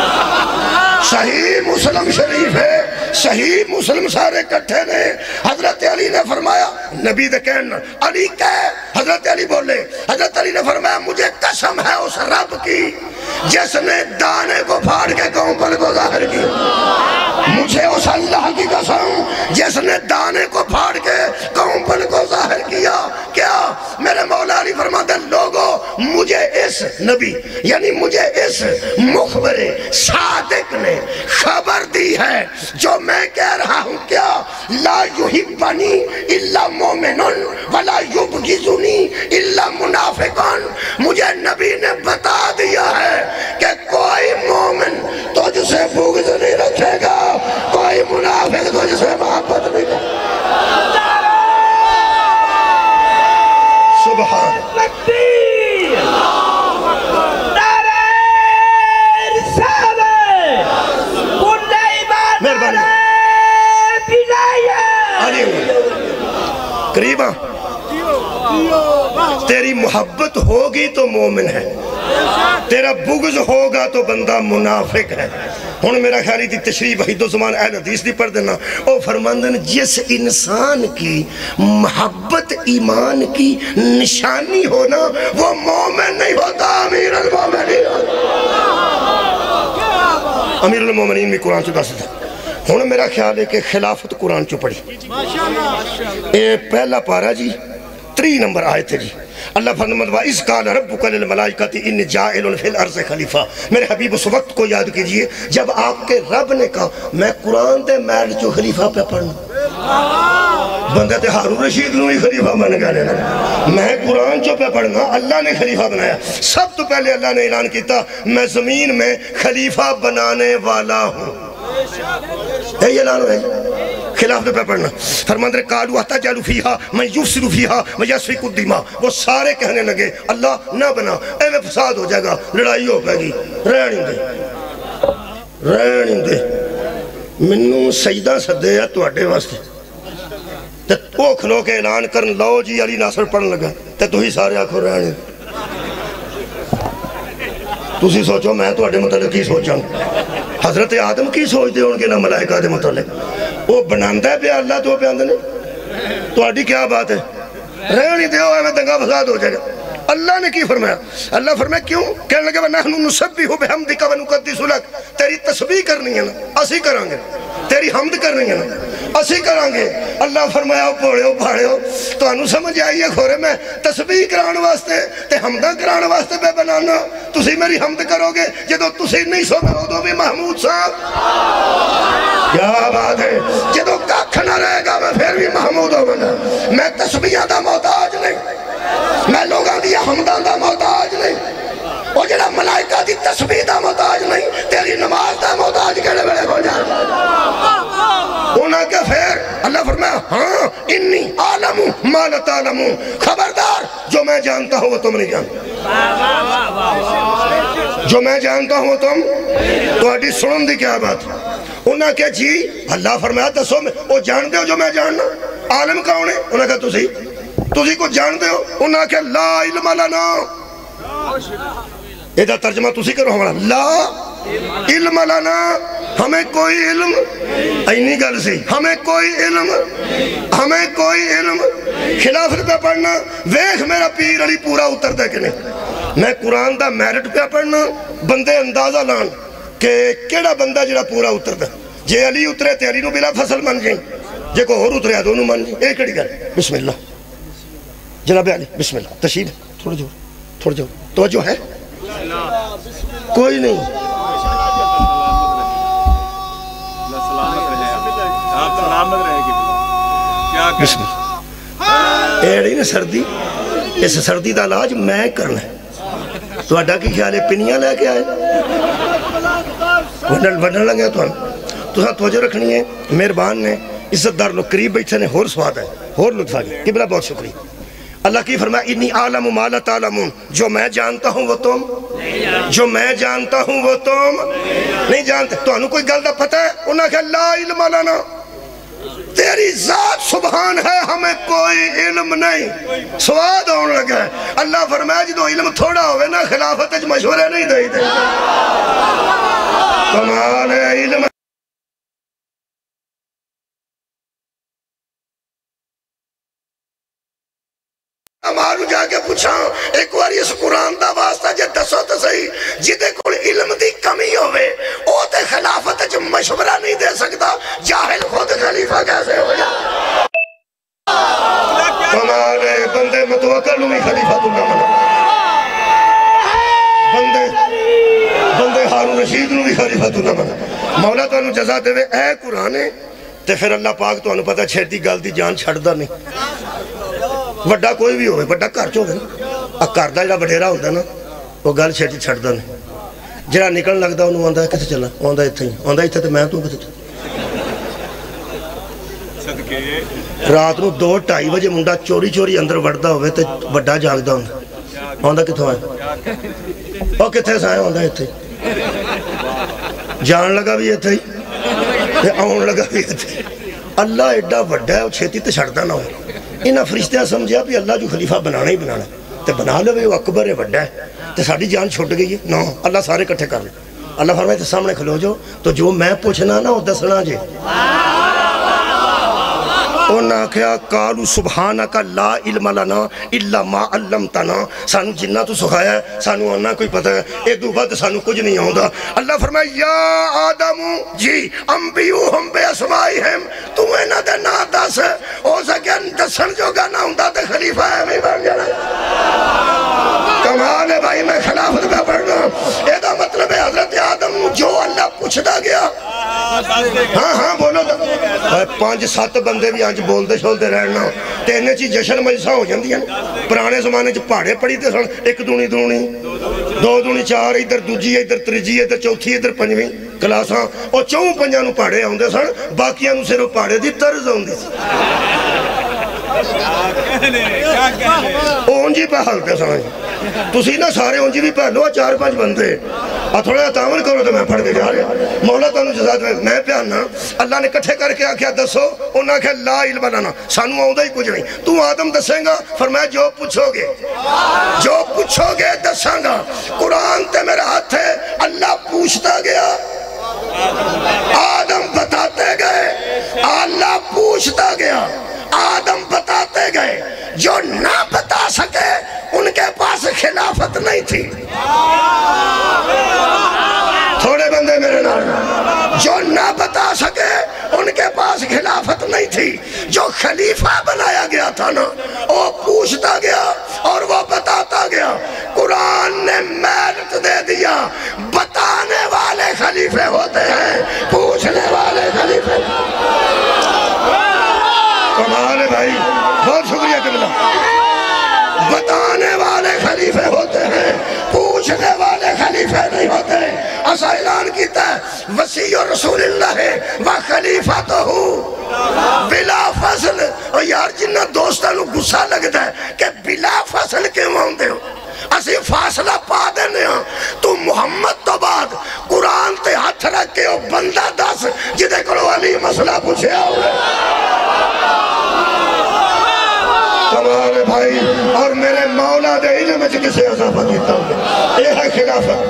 صحیح مسلم شریف ہے، صحیح مسلم سارے کٹھے نے۔ حضرت علی نے فرمایا نبی دے کہنا علی کہے حضرت علی بولے حضرت علی نے فرمایا مجھے قسم ہے اس رب کی جس نے دانے کو پھاڑ کے قوم پر کو ظاہر کی مجھے اس اللہ کی قسم جس نے دانے کو پھاڑ کے قوم پر کو ظاہر کیا کیا میرے مولا علی فرماتے ہیں لوگوں مجھے اس نبی یعنی مجھے اس مخبر صادق نے خبر دی ہے جو میں کہہ رہا ہوں کیا لا یحبنی الا مومن ولا یبغضنی الا منافقان مجھے نبی نے بتا دیا ہے کہ کوئی مومن تجھ سے بغض نہیں رکھے گا کوئی منافق تجھ سے محبت نہیں کرے سبحان مہربانی قریبا تیری محبت ہوگی تو مومن ہے تیرا بغض ہوگا تو بندہ منافق ہے ہن میرا خیالی دی تشریح وحید و زمان اہل حدیث دی پڑھ دینا او فرماندن جس انسان کی محبت ایمان کی نشانی ہونا وہ مومن نہیں ہوتا امیر المومنین امیر المومنین میں قرآن چکا ستا ہن میرا خیال ہے کہ خلافت قرآن چو پڑھی اے پہلا پارا جی 3 نمبر آیت ہے جی اللہ فرماتا ہے اس قال ربک للملائکۃ انی جاعل فی الارض خلیفہ میرے حبیب اس وقت کو یاد کیجئے جب آپ کے رب نے کہا میں قرآن دے محل چو خلیفہ پہ پڑھنا بندہ تے ہارون رشید نو ہی خلیفہ بن گیا لینا میں قرآن چو پہ پڑھنا اللہ نے خلیفہ بنایا سب تو پہلے اللہ نے اعلان کیتا میں زمین میں خلیفہ بنانے والا ہوں یہ اعلان ہے خلاف دے پہ پڑھنا فرماندر قالوا اتجعل فیہا من یفسد فیہا ویسفک الدماء وہ سارے کہنے لگے اللہ نہ بنا اے میں فساد ہو جائے گا لڑائی ہو پائے گی رہن دے منوں سجدہ سدے یا تواڈے واسطے تے او کھلو کے اعلان کرن لو جی علی ناصر پڑھن لگا تے تسی سارے آکھو رہن تسی سوچو میں تواڈے متعلق کی سوچاں حضرت آدم کی سوچ دے ان کے نہ ملائکہ دے متعلق وہ بناندہ ہے پہ اللہ تو پہ آندھنے تو آڈی کیا بات ہے رہنی دے ہو میں دنگا فساد ہو جائے گا اللہ نے کی فرمایا اللہ فرمایا کیوں کہنے لگے وَنَحْنُ نُسَبِّحُ بِحَمْدِكَ وَنُقَدِّسُ لَكَ تیری تسبیح کرنی ہے نا اسی کرانگے تیری حمد کرنی ہے نا اسی کرانگے اللہ فرمایا پوڑے ہو بھاڑے ہو تو انہوں سمجھ آئیے کھورے میں تسبیح کران واسطے تے حمدہ کران واسطے بے بنانا تسی میری حمد کرو گے جدو تسی نہیں سو میں ہو دو بھی محمود صاحب کیا بات ہے جدو ککھ نہ رہے گا میں پھر بھی محمود ہو بنا میں تسبیحہ دا محتاج نہیں میں لوگاں دیا حمدان دا محتاج نہیں وہ جڑا ملائکہ دی تسبیح دا محتاج نہیں تیری نماز دا محتاج کہنے بڑے ہو جائے انہاں کے پھر اللہ فرمایا ہاں انی عالم ما لا تعلمون خبردار جو میں جانتا ہوں وہ تم نہیں جانتا جو میں جانتا ہوں وہ تم تو اڈی سنن دی کیا بات انہاں کہ جی اللہ فرمایا دسو میں وہ جان دے ہو جو میں جاننا عالم کون ہے انہاں کہ تسی کو جان دے ہو انہاں کہ لا علم لنا ایدہ ترجمہ تسی کرو ہمارا لا علم لنا ہمیں کوئی علم اینی گل سی ہمیں کوئی علم خلافت پہ پڑھنا ویخ میرا پیر علی پورا اتر دے کے نہیں میں قرآن دا میرٹ پہ پڑھنا بندے اندازہ لان کہ کیڑا بندہ جڑا پورا اتر دے جے علی اترے تے علی نو بلا فصل من جائیں جے کو اور اترے دونوں من جائیں ایک کڑی گل بسم اللہ جناب علی بسم اللہ تشہید تھوڑا جو توجہ ہے کوئی نہیں بسم اللہ اے رہی نا سردی اس سردی دا علاج میں کرنا ہے تو اڈا کی خیال ہے پنیاں لے کے آئے ونڈن لگے تو توجہ رکھنی ہے مہربان نے عزت دار لوگ قریب بیٹھے نے ہور سواد ہے ہور لطف آگے قبلہ بہت شکریہ اللہ کی فرمایا انی عالم ما لا تعلمون جو میں جانتا ہوں وہ تم نہیں جانتے تو انہوں کوئی گل دا پتہ ہے انہاں کہ لا علم لنا تیری ذات سبحان ہے ہمیں کوئی علم نہیں سواد ہونے لگا ہے اللہ فرمایا جدو علم تھوڑا ہوئے نا خلافت مشورے نہیں دے کمال ہے علم پوچھا ایک بار اس قرآن دا واسطہ جے دسو تو صحیح جدے کول علم دی کمی ہوئے او تے خلافت جو مشورہ نہیں دے سکتا جاہل خود خلیفہ کیسے ہو جا کمالے بندے متوکل بھی خلیفہ تو نہ منا بندے ہارون رشید بھی خلیفہ تو نہ منا مولا تو انہوں جزا دے اے قرآن تے پھر اللہ پاک تو انہوں پتا چھیڑتی گل دی جان چھڑ دا نہیں وڈا کوئی بھی ہوئے وڈا کار چو گئے کار دا جڑا وڈیرا ہوتا نا وہ گل چھیڑتی چھڑ دا نہیں جڑا نکل لگتا انہوں آندہ ہے کسے چلا آندہ اتھا ہی آندہ اتھا تے میں تو کسے چلا رات نو 2-2:30 بجے منڈا چوری چوری اندر وڑتا ہوئے تے وڈا جاگ دا ہوندہ آندہ کتھوں آئے اور کتھے سائے آندہ اتھا ہی جان لگا بھی اتھا ہی آن لگا بھی اتھا ہی اللہ ایڈا وڈا ہے اور چھیتی تے چھڑتا نہ ہو انہاں فرشتیاں سمجھا بھی اللہ جو خلیفہ بنانا ہی بنانا تے بنا لے وہ اکبر ہے وڈا ہے تے ساڑھی جان چھوٹ گئی ہے نو اللہ سارے کٹھے کر لے اللہ فرمائے تے سامنے کھلو جو تو جو میں پوچھنا نا وہ دسنا جے انہاں کیا قالوا سبحانکا لا علم لنا الا ما علمتنا سانو جنہ تو سکھایا ہے سانو آنا کوئی پتہ ہے ایک دو بعد سانو کچھ نہیں آؤں اللہ فرمائے یا آدم جی انبیوہم بے اسمائیہم تو اینا دے نا دس ہو سکے دسن جو گانا ہوں تے خلیفہ ہے میں بن جانا کمال ہے بھائی میں خلافت میں پڑھنا ایدہ مطلب ہے حضرت آدم جو اللہ پوچھتا گیا ہاں بولو 5-7 بندے بھی آنچ بولتے شولتے رہنا تینے چی جشن مجلسہ ہو جاندی ہیں پرانے زمانے چی پاڑے پڑی تے سن 1 دونی 2 دونی 4 ادھر دوجی ادھر تریجی ادھر چوتھی ادھر پنجویں کلاساں اور 4-5 نو پاڑے ہوندے سن باقیاں نو صرف پاڑے دی طرز ہوندی سی اونجی پہ حلتے سمجھ تسی نا سارے اونجی بھی پہلو 4-5 بندے تھوڑا تعاون کرو تو میں پڑھ کے جا رہا مولا تانوں جزاد میں پیانا اللہ نے کٹھے کر کے آکھیا دسو انہاں کہ لا علم لنا سانو آؤں ہی کچھ نہیں تو آدم دسیں گا فرمایا جو پوچھو گے دساں گا قرآن تے میرا ہاتھ ہے اللہ پوچھتا گیا آدم بتاتے گئے اللہ پوچھتا گیا آدم بتاتے گئے جو نہ بتا سکے ان کے پاس خلافت نہیں تھی تھوڑے بندے میرے نال جو نہ بتا سکے ان کے پاس خلافت نہیں تھی جو خلیفہ بنایا گیا تھا نا وہ پوچھتا گیا اور وہ بتاتا گیا قرآن نے میرٹ دے دیا بتانے والے خلیفے ہوتے ہیں پوچھنے والے خلیفے کمال ہے بھائی بہت شکریہ قبلہ بتانے والے خلیفے ہوتے ہیں پوچھنے والے خلیفے نہیں ہوتے ایسا اعلان کیتا ہے وسیع رسول اللہ و خلیفہ تو ہوں بلا فصل اور یار جنہ دوستانو گسا لگتا ہے کہ بلا فصل کیوں ہوندے ہو اسی فاصلہ پا دینے ہاں تو محمد تو بعد قرآن تے ہاتھ رکھ کے بندہ دس جدے کرو علی مسئلہ پوچھے آؤگے کمال بھائی اور میرے مولا دے علم میں کسے اضافہ دیتا ہوں یہ ہے خلافت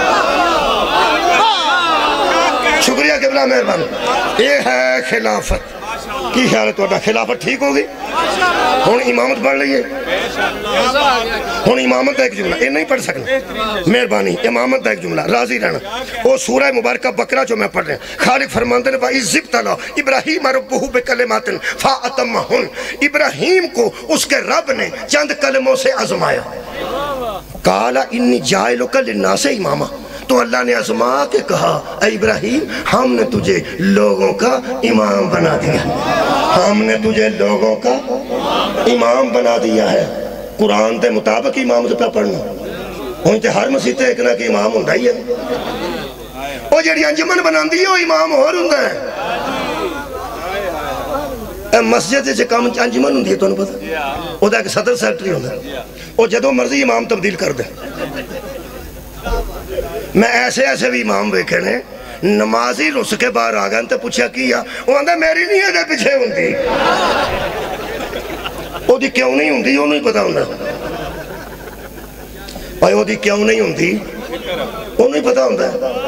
شکریہ قبلہ مہربان یہ ہے خلافت کی خیال ہے تو خلافت ٹھیک ہوگی ہون امامت پڑھ لئیے ہون امامت دا ایک جملہ یہ نہیں پڑھ سکنا مہربانی امامت دا ایک جملہ راضی رہنا وہ سورہ مبارکہ بقرہ جو میں پڑھ رہے ہیں خالق فرماندے نے وَإِذِ ابْتَلَىٰ إِبْرَاهِيمَ رَبُّهُ بِكَلِمَاتٍ فَأَتَمَّهُنَّ ابراہیم کو اس کے رب نے چند کلموں سے آزمایا قَالَ إِنِّي جَاعِلُكَ لِلنَّاسِ إِمَامًا تو اللہ نے آزما کے کہا اے ابراہیم ہم نے تجھے لوگوں کا امام بنا دیا ہم نے تجھے لوگوں کا امام بنا دیا ہے قرآن دے مطابق امام سے پڑھنا ہونتے ہر مسیحتے ایک نہ کہ امام ہوندہ ہی ہے وہ جڑی انجمن بنا دی وہ امام اور ہوندہ ہے مسجد سے کام انجمن ہوندی ہے تو انہوں پتا وہ دا ایک صدر سیکٹری ہوندہ ہے وہ جدو مرضی امام تبدیل کر دے میں ایسے بھی امام بیکھے نے نمازی رس کے باہر آگئے تے پوچھا کیا وہ آندھا میری نہیں ہے دے پیچھے ہوندی وہ دی کیوں نہیں ہوندی وہ نہیں پتا ہوندہ بھائی وہ دی کیوں نہیں ہوندی وہ نہیں پتا ہوندہ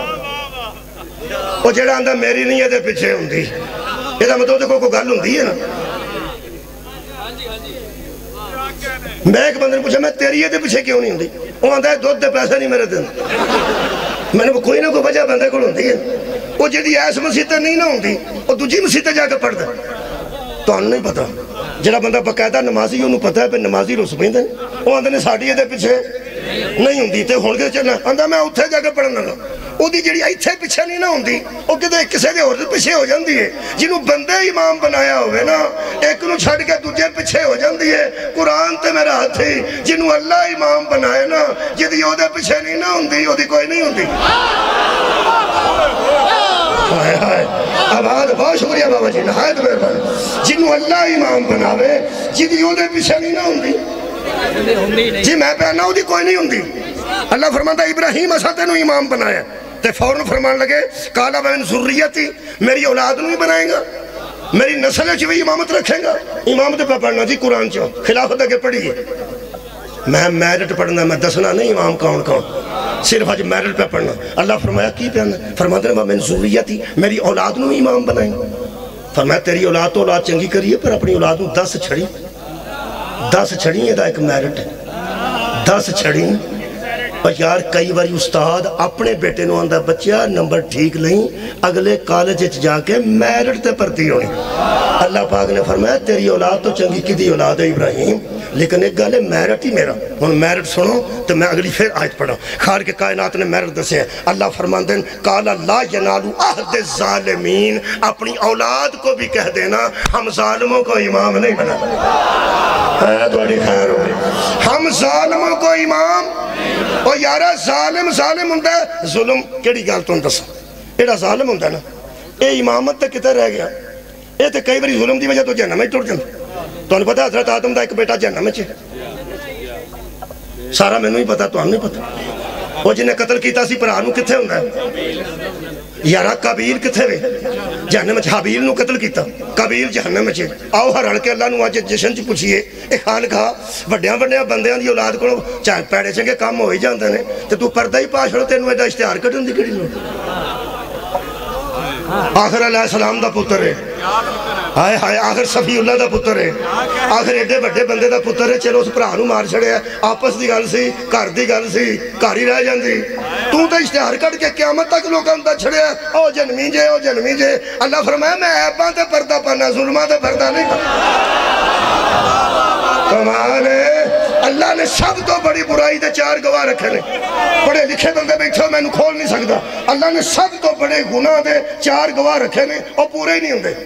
وہ جڑا آندھا میری نہیں ہے دے پیچھے ہوندی یہ دا مطلب کوئی گل ہوندی ہے نا میں ایک بندے نے پوچھا میں تیری یہ دے پیچھے کیوں نہیں ہوندی؟ وہ آندھا ہے دودھ دے پیسے نہیں میرے دن. میں نے کوئی نہ کوئی وجہ بندے کو ہوندی ہے. وہ جیڑی ایس مسیطے نہیں نہ ہوندی وہ دوجی مسیطے جا کے پڑھ دے. تو انہوں نہیں پتا جڑا بندہ باقاعدہ نمازی انہوں پتا ہے پہ نمازی رس پہندے وہ آندھے نے ساڑھی یہ دے پیچھے نہیں ہوندی تے ہون کے چلنا آندھا میں اتھے جا کے پڑھنا گا. وہ دی جڑی ایتھے پیچھے نہیں نہ ہوندی وہ کدے کسے دے اور پیچھے ہو جاندی ہے. جنہوں بندے امام بنایا ہوئے نا ایک نو چھڑ کے دوجے پیچھے ہو جاندی ہے. قرآن تے میرا ہاتھ ہی جنہوں اللہ امام بنائے نا جدی وہ دے پیچھے نہیں نہ ہوندی وہ دی کوئی نہیں ہوندی. آباد بہت شکریہ بابا جی نہایت مہربانی. جنہوں اللہ امام بناوے جدی وہ دے پیچھے نہیں نہ ہوندی جی میں پہنا وہ دی کوئی نہیں ہوندی. اللہ فرماتا ابراہیم اسا تینوں امام بنایا تے فوراں فرمان لگے کالا بین ذریتی میری اولاد نہیں بنائیں گا میری نسل چ بھی امامت رکھیں گا. امامت پہ پڑھنا جی قرآن چ خلافت اگے پڑھی ہے. میں میرٹ پڑھنا میں دسنا نہیں امام کون کون صرف آج میرٹ پہ پڑھنا. اللہ فرمایا کی پہنا فرماتا ہے میں ذریتی میری اولاد نہیں امام بنائیں گا. فرمایا تیری اولاد تو اولاد چنگی کریے پر اپنی اولاد کو 10 چھڑی ہے دا ایک میرٹ ہے 10 چھڑی. اور یار کئی باری استاد اپنے بیٹے نو آندہ بچہ نمبر ٹھیک نہیں اگلے کالج جا کے میرٹ تے پرتی ہونی. اللہ پاک نے فرمایا تیری اولاد تو چنگی کی دی اولاد ہے ابراہیم لیکن ایک گالے میرٹ ہی میرا. ہن میرٹ سنو تو میں اگلی پھر آیت پڑھا. خالق کائنات نے میرٹ دسے ہیں. اللہ فرماندن قال لا ینالو عہد الظالمین اپنی اولاد کو بھی کہہ دینا ہم ظالموں کو امام نہیں بنا. بڑی خیر ہوئی ہم ظالموں کو امام. اور یارہ ظالم ہوندہ ہے ظلم کیڑی گال تو دسا ایڈا ظالم ہوندہ ہے نا اے امامت تک کتے رہ گیا. اے تے کئی باری ظلم دی وجہ تو جہنم میں ٹوڑ جاندہ. تو انہیں پتا حضرت آدم دا ایک بیٹا جہنم میں چھے سارا میں نہیں پتا تو ہم نہیں پتا. وہ جنہیں قتل کیتا سی پر آنو کتے ہوندہ ہے یارہ قابیل کتے وے جہنم میں حابیل نو قتل کیتا قابیل جہنم میں چھے. آؤ ہر ہڑکے اللہ نو آج جشن چی پوچھئے اے خان کہا وڈیاں بندیاں دی اولاد کو چاہے پیڑے چنگے کام ہوئی جاندے نے تو تو پردہ ہی پاس ہوتے انہوں ایڈا اشتہار کٹن دی کڑی لو. آخر علیہ السلام دا پتر ہے ہائے ہائے آخر صفی اللہ دا پتر ہے آخر ایڈے بڑے بندے دا پتر ہے. چلو اس پرانو مار چھڑے ہے آپس دی گل سی گھر دی گل سی گھر ہی رہ جاندی. تو تے اشتہار کٹ کے قیامت تک لوگاں دا چھڑے ہے او جنمی جے. اللہ فرمایا میں عیباں تے پردہ پانا ظلماں تے پردہ نہیں پانا. کمال ہے اللہ نے سب تو بڑی برائی دے 4 گواہ رکھے نے. پڑھے لکھے بندے بیٹھے میں انہوں کھول نہیں سکتا. اللہ نے سب تو بڑے گناہ دے 4 گواہ رکھے نے اور پورے ہی نہیں ہوندے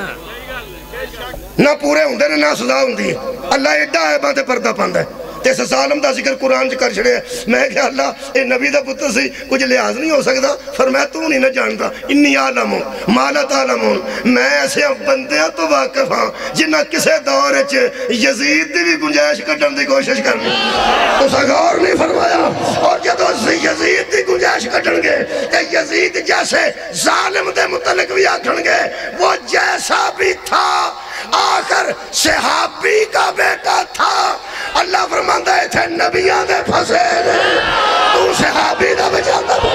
نہ پورے ہوندے نے نہ سزا ہوندی ہے. اللہ ایڈا عیباں تے پردہ پاندہ ہے. تے اس ظالم دا ذکر قرآن چ کر چھڑے میں کہ اللہ اے نبی دا پتر سی کچھ لحاظ نہیں ہو سکتا. فرمایا تو نہیں نہ جانتا انی عالم ما لا تعلمون میں ایسے بندیاں تو واقف ہاں جنہ کسے دور وچ یزید دی بھی گنجائش کٹن دی کوشش کرنی تو غور نہیں فرمایا. اور جدو یزید دی گنجائش کٹن گے تے یزید جیسے ظالم دے متعلق بھی آکھن گے وہ جیسا بھی تھا آخر صحابی کا بیٹا تھا. اللہ فرماندہ ہے تھے نبیان دے پھسے دے تو صحابی دا بچاندہ دے.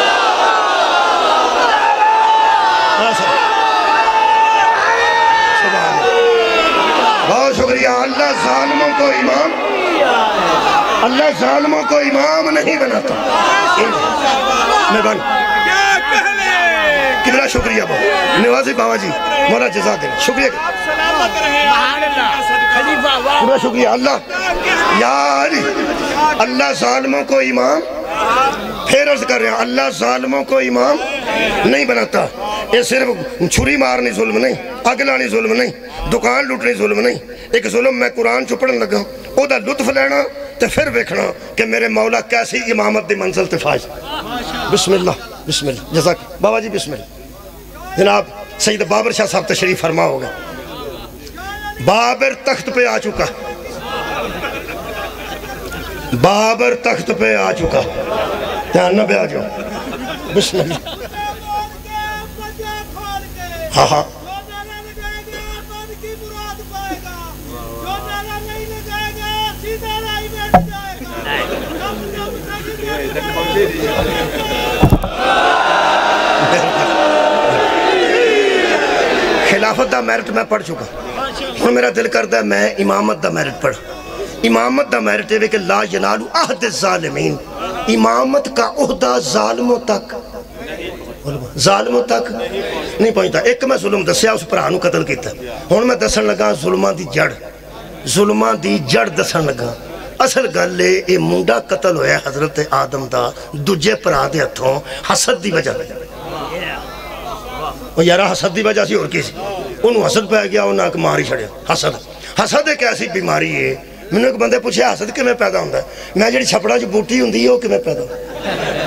بہت شکریہ. اللہ ظالموں کو امام نہیں بناتا. مہربانی کتنا شکریہ بہت نوازی بابا جی مولا جزا دینا شکریہ پورا شکریہ. اللہ یاری اللہ ظالموں کو امام پھر عرض کر رہے ہیں اللہ ظالموں کو امام نہیں بناتا. یہ صرف چھری مارنی ظلم نہیں اگ لانی ظلم نہیں دکان لوٹنی ظلم نہیں. ایک ظلم میں قرآن چپڑن لگا او دا لطف لینا تے پھر ویکھنا کہ میرے مولا کیسی امامت دی منزل تے فائز. بسم اللہ جزاک بابا جی بسم اللہ. جناب سید بابر شاہ صاحب تشریف فرما ہوگا. بابر تخت پہ آ چکا دھیان نہ پہ آ جاؤ. بسم اللہ. ہاں خلافت دا میرٹ میں پڑھ چکا اور میرا دل کرتا ہے میں امامت دا میرٹ پڑھ. امامت دا میرٹ ہے کہ لا ینالو عہد الظالمین، امامت کا عہدہ ظالموں تک نہیں پہنچتا. ایک میں ظلم دسیا اس پرانو قتل کیتا، ہون میں دسن لگا ظلماں دی جڑ دسن لگا. اصل گل لے اے منڈا قتل ہویا حضرت آدم دا دجے پرا دے ہتھوں حسد دی وجہ. وہ یارا حسد دی وجہ سی اور کی سی، انہوں حسد پہ گیا انہوں نے ماری چھڑیا. حسد ایک ایسی بیماری ہے. میں نے ایک بندے پوچھے حسد کیوں پیدا ہوتا ہے؟ میں جڑی چھپڑا جو بوٹی ہوندی ہے وہ کیوں پیدا ہوتا ہے؟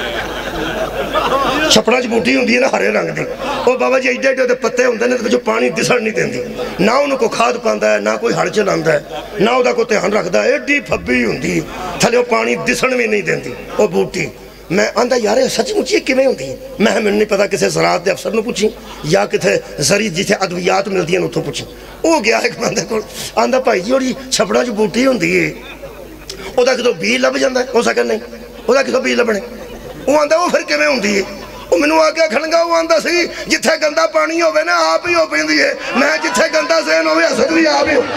چھپڑا جو بوٹی ہوندی ہے نا ہرے رنگ دی، وہ بابا جی ایڈے ایڈے پتے ہوندے نے جو پانی دسڑ نہیں دیندی، نہ انہوں کو کھاد پاندا ہے، نہ کوئی ہڑ چلاندا ہے، نہ وہ کو دھیان رکھدا ہے. ایڈی پھبی ہوندی تھلے وہ پانی دسڑ بھی نہیں دیندی وہ بوٹی. میں آندا یار سچ مچی کیویں ہوندی ہے؟ میں نہیں پتا کسے زراعت دے افسر نوں پوچھی یا کتے زری جتھے ادویات ملدی ہیں اتھوں پوچھی. وہ گیا ایک بندے کو آندا بھائی جی اوڑی چھپڑا جو بوٹی ہوندی ہے او دا کتوں بی لب جاندا ہے؟ ہو سکے نہیں او دا کتوں بی لبنے. وہ آندا وہ پھر کیویں ہوندی ہے؟ وہ مینوں آ کے کھڑنگا وہ آندا سی جتھے گندا پانی ہوے نا آپ ہی ہو پیندی ہے. میں جتھے گندا ذہن ہوے حسد بھی آپ ہی ہو.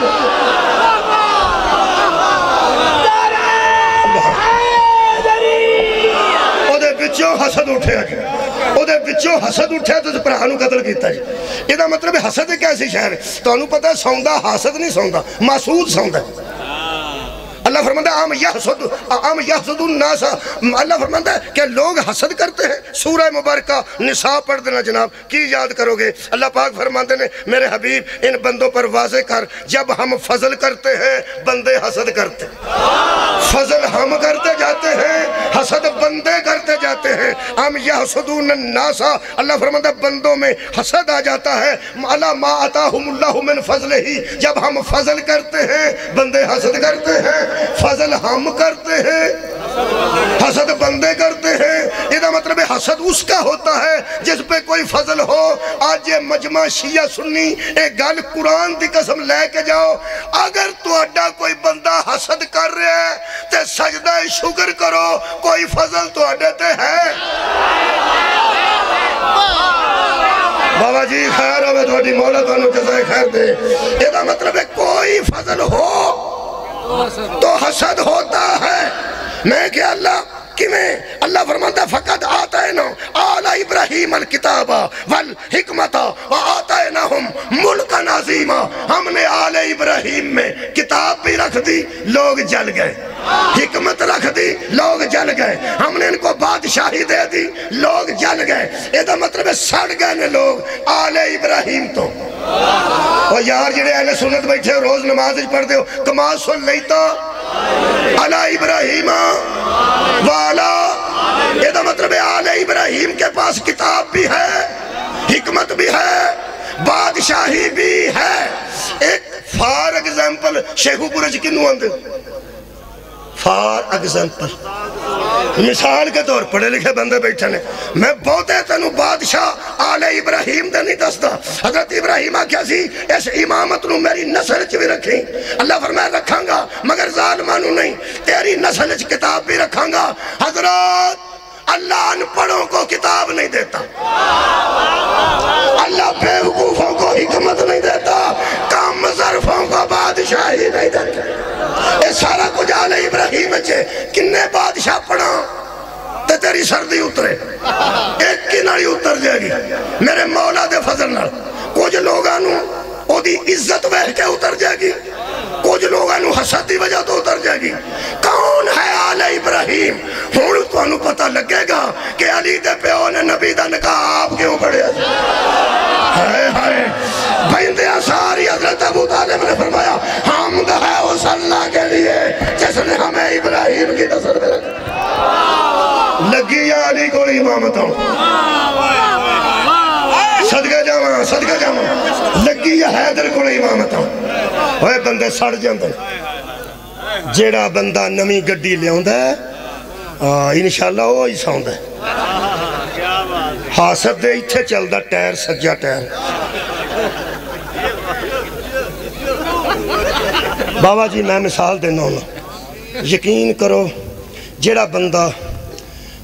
بچوں حسد اٹھے او دے بچوں حسد اٹھے تو پرانو قتل کیتا جی. یہ دا مطلب حسد ایک ایسی شہر ہے تو انہوں پتہ ہے سوندا حسد نہیں سوندا، محسود سوندا. اللہ فرماتا ہے ام یحسد الناس، اللہ فرماتا ہے کہ لوگ حسد کرتے ہیں. سورہ مبارکہ نساء پڑھ دینا جناب، کی یاد کرو گے؟ اللہ پاک فرماتے ہیں میرے حبیب ان بندوں پر واضح کر جب ہم فضل کرتے ہیں بندے حسد کرتے ہیں. فضل ہم کرتے جاتے ہیں، حسد بندے کرتے جاتے ہیں. ام یحسدون الناس، اللہ فرماتا ہے بندوں میں حسد آ جاتا ہے. الا ما آتاہم اللہ من فضلہ، جب ہم فضل کرتے ہیں بندے حسد کرتے ہیں. فضل ہم کرتے ہیں، حسد بندے کرتے ہیں. یہ مطلب حسد اس کا ہوتا ہے جس پہ کوئی فضل ہو. آج یہ مجمع شیعہ سنی ایک گل قرآن دی قسم لے کے جاؤ، اگر تو اڈا کوئی بندہ حسد کر رہے ہے تے سجدہ شکر کرو، کوئی فضل تو اڈے تے ہے. بابا جی خیر ہوئے تھوڑی مولا تانوں جزائے خیر دے. یہ مطلب ہے کوئی فضل ہو تو حسد ہوتا ہے. میں کہ اللہ کیویں؟ اللہ فرماتا ہے فقد آتینا آل ابراہیم الکتاب والحکمت وآتیناہم ملکا عظیما. ہم نے آل ابراہیم میں کتاب بھی رکھ دی، لوگ جل گئے. حکمت رکھ دی، لوگ جل گئے. ہم نے ان کو بادشاہی دے دی، لوگ جل گئے. یہ مطلب ہے سڑ گئے نے لوگ آل ابراہیم تو. اور یار جڑے اہل سنت بیٹھے روز نماز پڑھ دے ہو کما سن لیتا علی ابراہیم والا. یہ مطلب ہے آل ابراہیم کے پاس کتاب بھی ہے، حکمت بھی ہے، بادشاہی بھی ہے. ایک فار ایگزامپل شیخو پورے چکنو آندے فار ایگزامپل مثال کے طور پڑھے لکھے بندے بیٹھے نے. میں بہتے تینوں بادشاہ آل ابراہیم دے نہیں دستا. حضرت ابراہیم کیا سی اس امامت نو میری نسل چ بھی رکھیں. اللہ فرمایا رکھاں گا مگر ظالمانو نہیں، تیری نسل چ کتاب بھی رکھاں گا. حضرات اللہ ان پڑھوں کو کتاب نہیں دیتا، اللہ بے وقوفوں کو حکمت نہیں دیتا، کام ظرفوں کو بادشاہی نہیں دیتا. یہ سارا کچھ آل ابراہیم چھے. کنے بادشاہ پڑھا تے تیری سردی اترے، ایک کی ناڑی اتر جائے گی میرے مولا دے فضل نال. کچھ لوگانوں او دی عزت بہ کے اتر جائے گی، کچھ لوگانوں حسد دی وجہ تو اتر جائے گی. کون ہے آل ابراہیم؟ ہون تو انہوں پتہ لگے گا کہ علی دے پیو نے نبی دا نکاح آپ کیوں پڑھے. ہائے ہائے بھائندیاں ساری حضرت ابو طالب نے فرمایا حمد ہے اس اللہ کے لیے جس نے ہمیں ابراہیم کی نظر میں رکھا. لگی یا علی کو امامتوں، صدقہ جاواں لگی یا حیدر کو امامتوں. اوے بندے سڑ جاندے. جیڑا بندہ نمی گڈی لے آندا ہے انشاءاللہ وہ ہی سوندا ہے. حاسد دے ایتھے چلدا ٹائر سجا ٹائر. بابا جی میں مثال دینا ہوں، یقین کرو جیڑا بندہ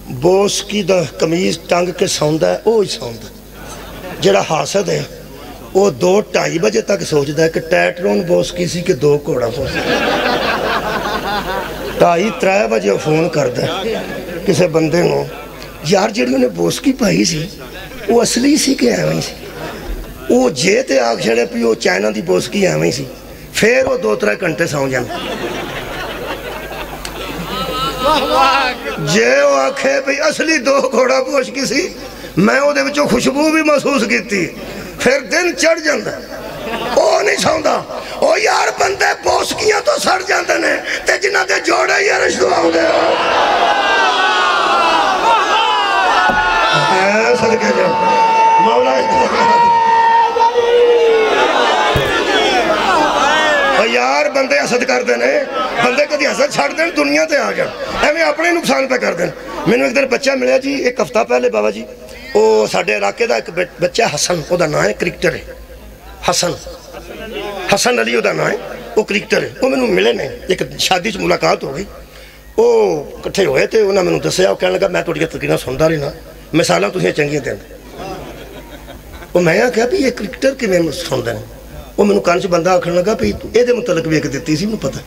بوس کی دا کمیز ٹنگ کے سوندا ہے وہ ہی سوندا ہے. جیڑا حاسد ہے وہ 2-2:30 بجے تک سوچتا ہے کہ ٹیٹرون بوس کی سی کہ 2 گھوڑا بوس 2:30-3 بجے فون کرتا ہے کسی بندے کو یار جی انہیں بوس کی پائی سی وہ اصلی سی کہ ایویں سی وہ جے تے آگ چھڑے پی وہ چائنا دی بوس کی ایویں سی پھر وہ 2-3 گھنٹے سو جانا جے وہ آکھے پی اصلی 2 گھوڑا بوس کی سی میں وہ دے بچوں خوشبو بھی محسوس کی تھی پھر دن چڑھ جاندہ وہ نہیں سوندا وہ یار بندے بوسکیاں تو سڑ جاندے نے تے جنہ دے جوڑے یہ رشتو آؤ دے صدقے جا مولا یار بندے حسد کر دینے بندے کدی حسد چھڑ دیں دنیا تے آ جان ایویں اپنے نقصان پہ کر دیں میں نے ایک دن بچہ ملیا جی 1 ہفتہ پہلے بابا جی وہ ساڑھے علاقے دا ایک بچہ حسن وہ دا نام ہے کرکٹر ہے حسن علی وہ دا نام ہے وہ کرکٹر ہے وہ میں نے ملے نے ایک شادی سے ملاقات ہو گئی وہ کٹھے ہوئے تھے انہوں نے میں نے دسیا وہ کہنے لگا میں توڑی تقریریں سنتا رہنا مثالاں تسیں چنگیاں دیں وہ میں کہا بھی یہ کرکٹر کی میں سنتا ہیں وہ میں نے کان سے بندہ آکھنے لگا بھی یہ دے متعلق بھی ایک دیتی سی میں پتہ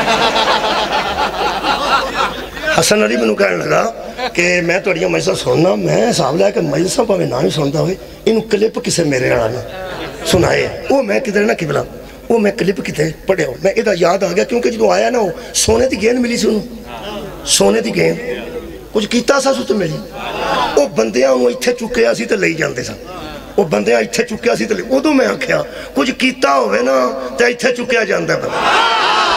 حسن علی میں نے کہنے لگا کہ میں توڑیاں مجلسہ سننا میں حساب لیا کہ مجلسہ پہ میں نہ نہیں سنتا ہوئے انہوں کلپ کسے میرے آنا سنائے وہ میں کدھر نہ قبلہ وہ میں کلپ کتے پڑھے ہوں میں ادھا یاد آ گیا کیونکہ جدو آیا نا وہ سونے دی گیند ملی سی انہوں سونے دی گیند کچھ کیتا سا سو تو ملی وہ بندیاں انہوں اتھے چکے سی تو لئی جانتے سا وہ بندیاں اتھے چکے سی تو لئی ادھو میں آکھیا کچھ کیتا ہوئے نا تو اتھے چکے جانتا ہے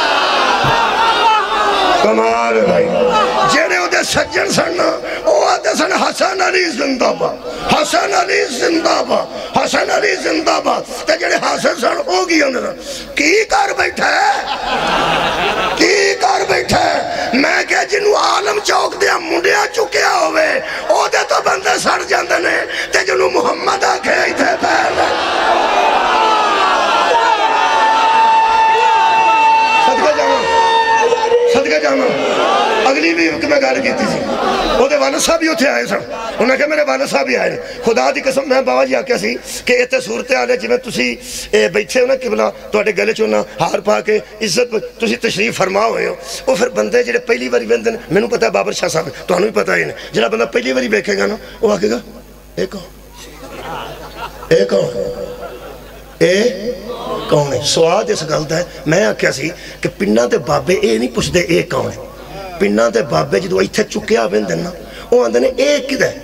کمال بھائی جیڑے ہو دے سجن سننا وہ آدھے سن حسن علی زندہ با حسن علی زندہ با حسن علی زندہ با تے جیڑے حسن سن ہو گئی انہوں کی کر بیٹھا ہے کی کر بیٹھا ہے میں کہ جنہوں عالم چوک دیا منڈیا چکیا ہوئے او دے تو بندے سڑ جاندے نے تے جنہوں محمد آکھے تھے پہلے صدقہ جانا اگلی بھی میں گال کیتی سی وہ دے والد صاحب ہی اتھے آئے سن انہوں نے کہا میرے والد صاحب ہی آئے خدا دی قسم میں بابا جی آکیا سی کہ ایتے صورتیں آلے جی میں تسی بیٹھے ہو نا قبلہ تو اٹھے گلے چونا ہار پا کے عزت تسی تشریف فرما ہوئے ہو وہ پھر بندے جڑے پہلی باری بندن میں نے پتا ہے بابر شاہ صاحب تو انہوں بھی پتا ہے جڑا بندہ پہلی باری بیکھے گا نا وہ آکے گا ایک کون ہے سواد اس گلتا ہے میں آکیا سی کہ پنہ دے بابے اے نہیں پوچھ دے اے کون ہے پنہ دے بابے جدو ایتھے چکیا بندن نا وہ آندھنے اے کد ہے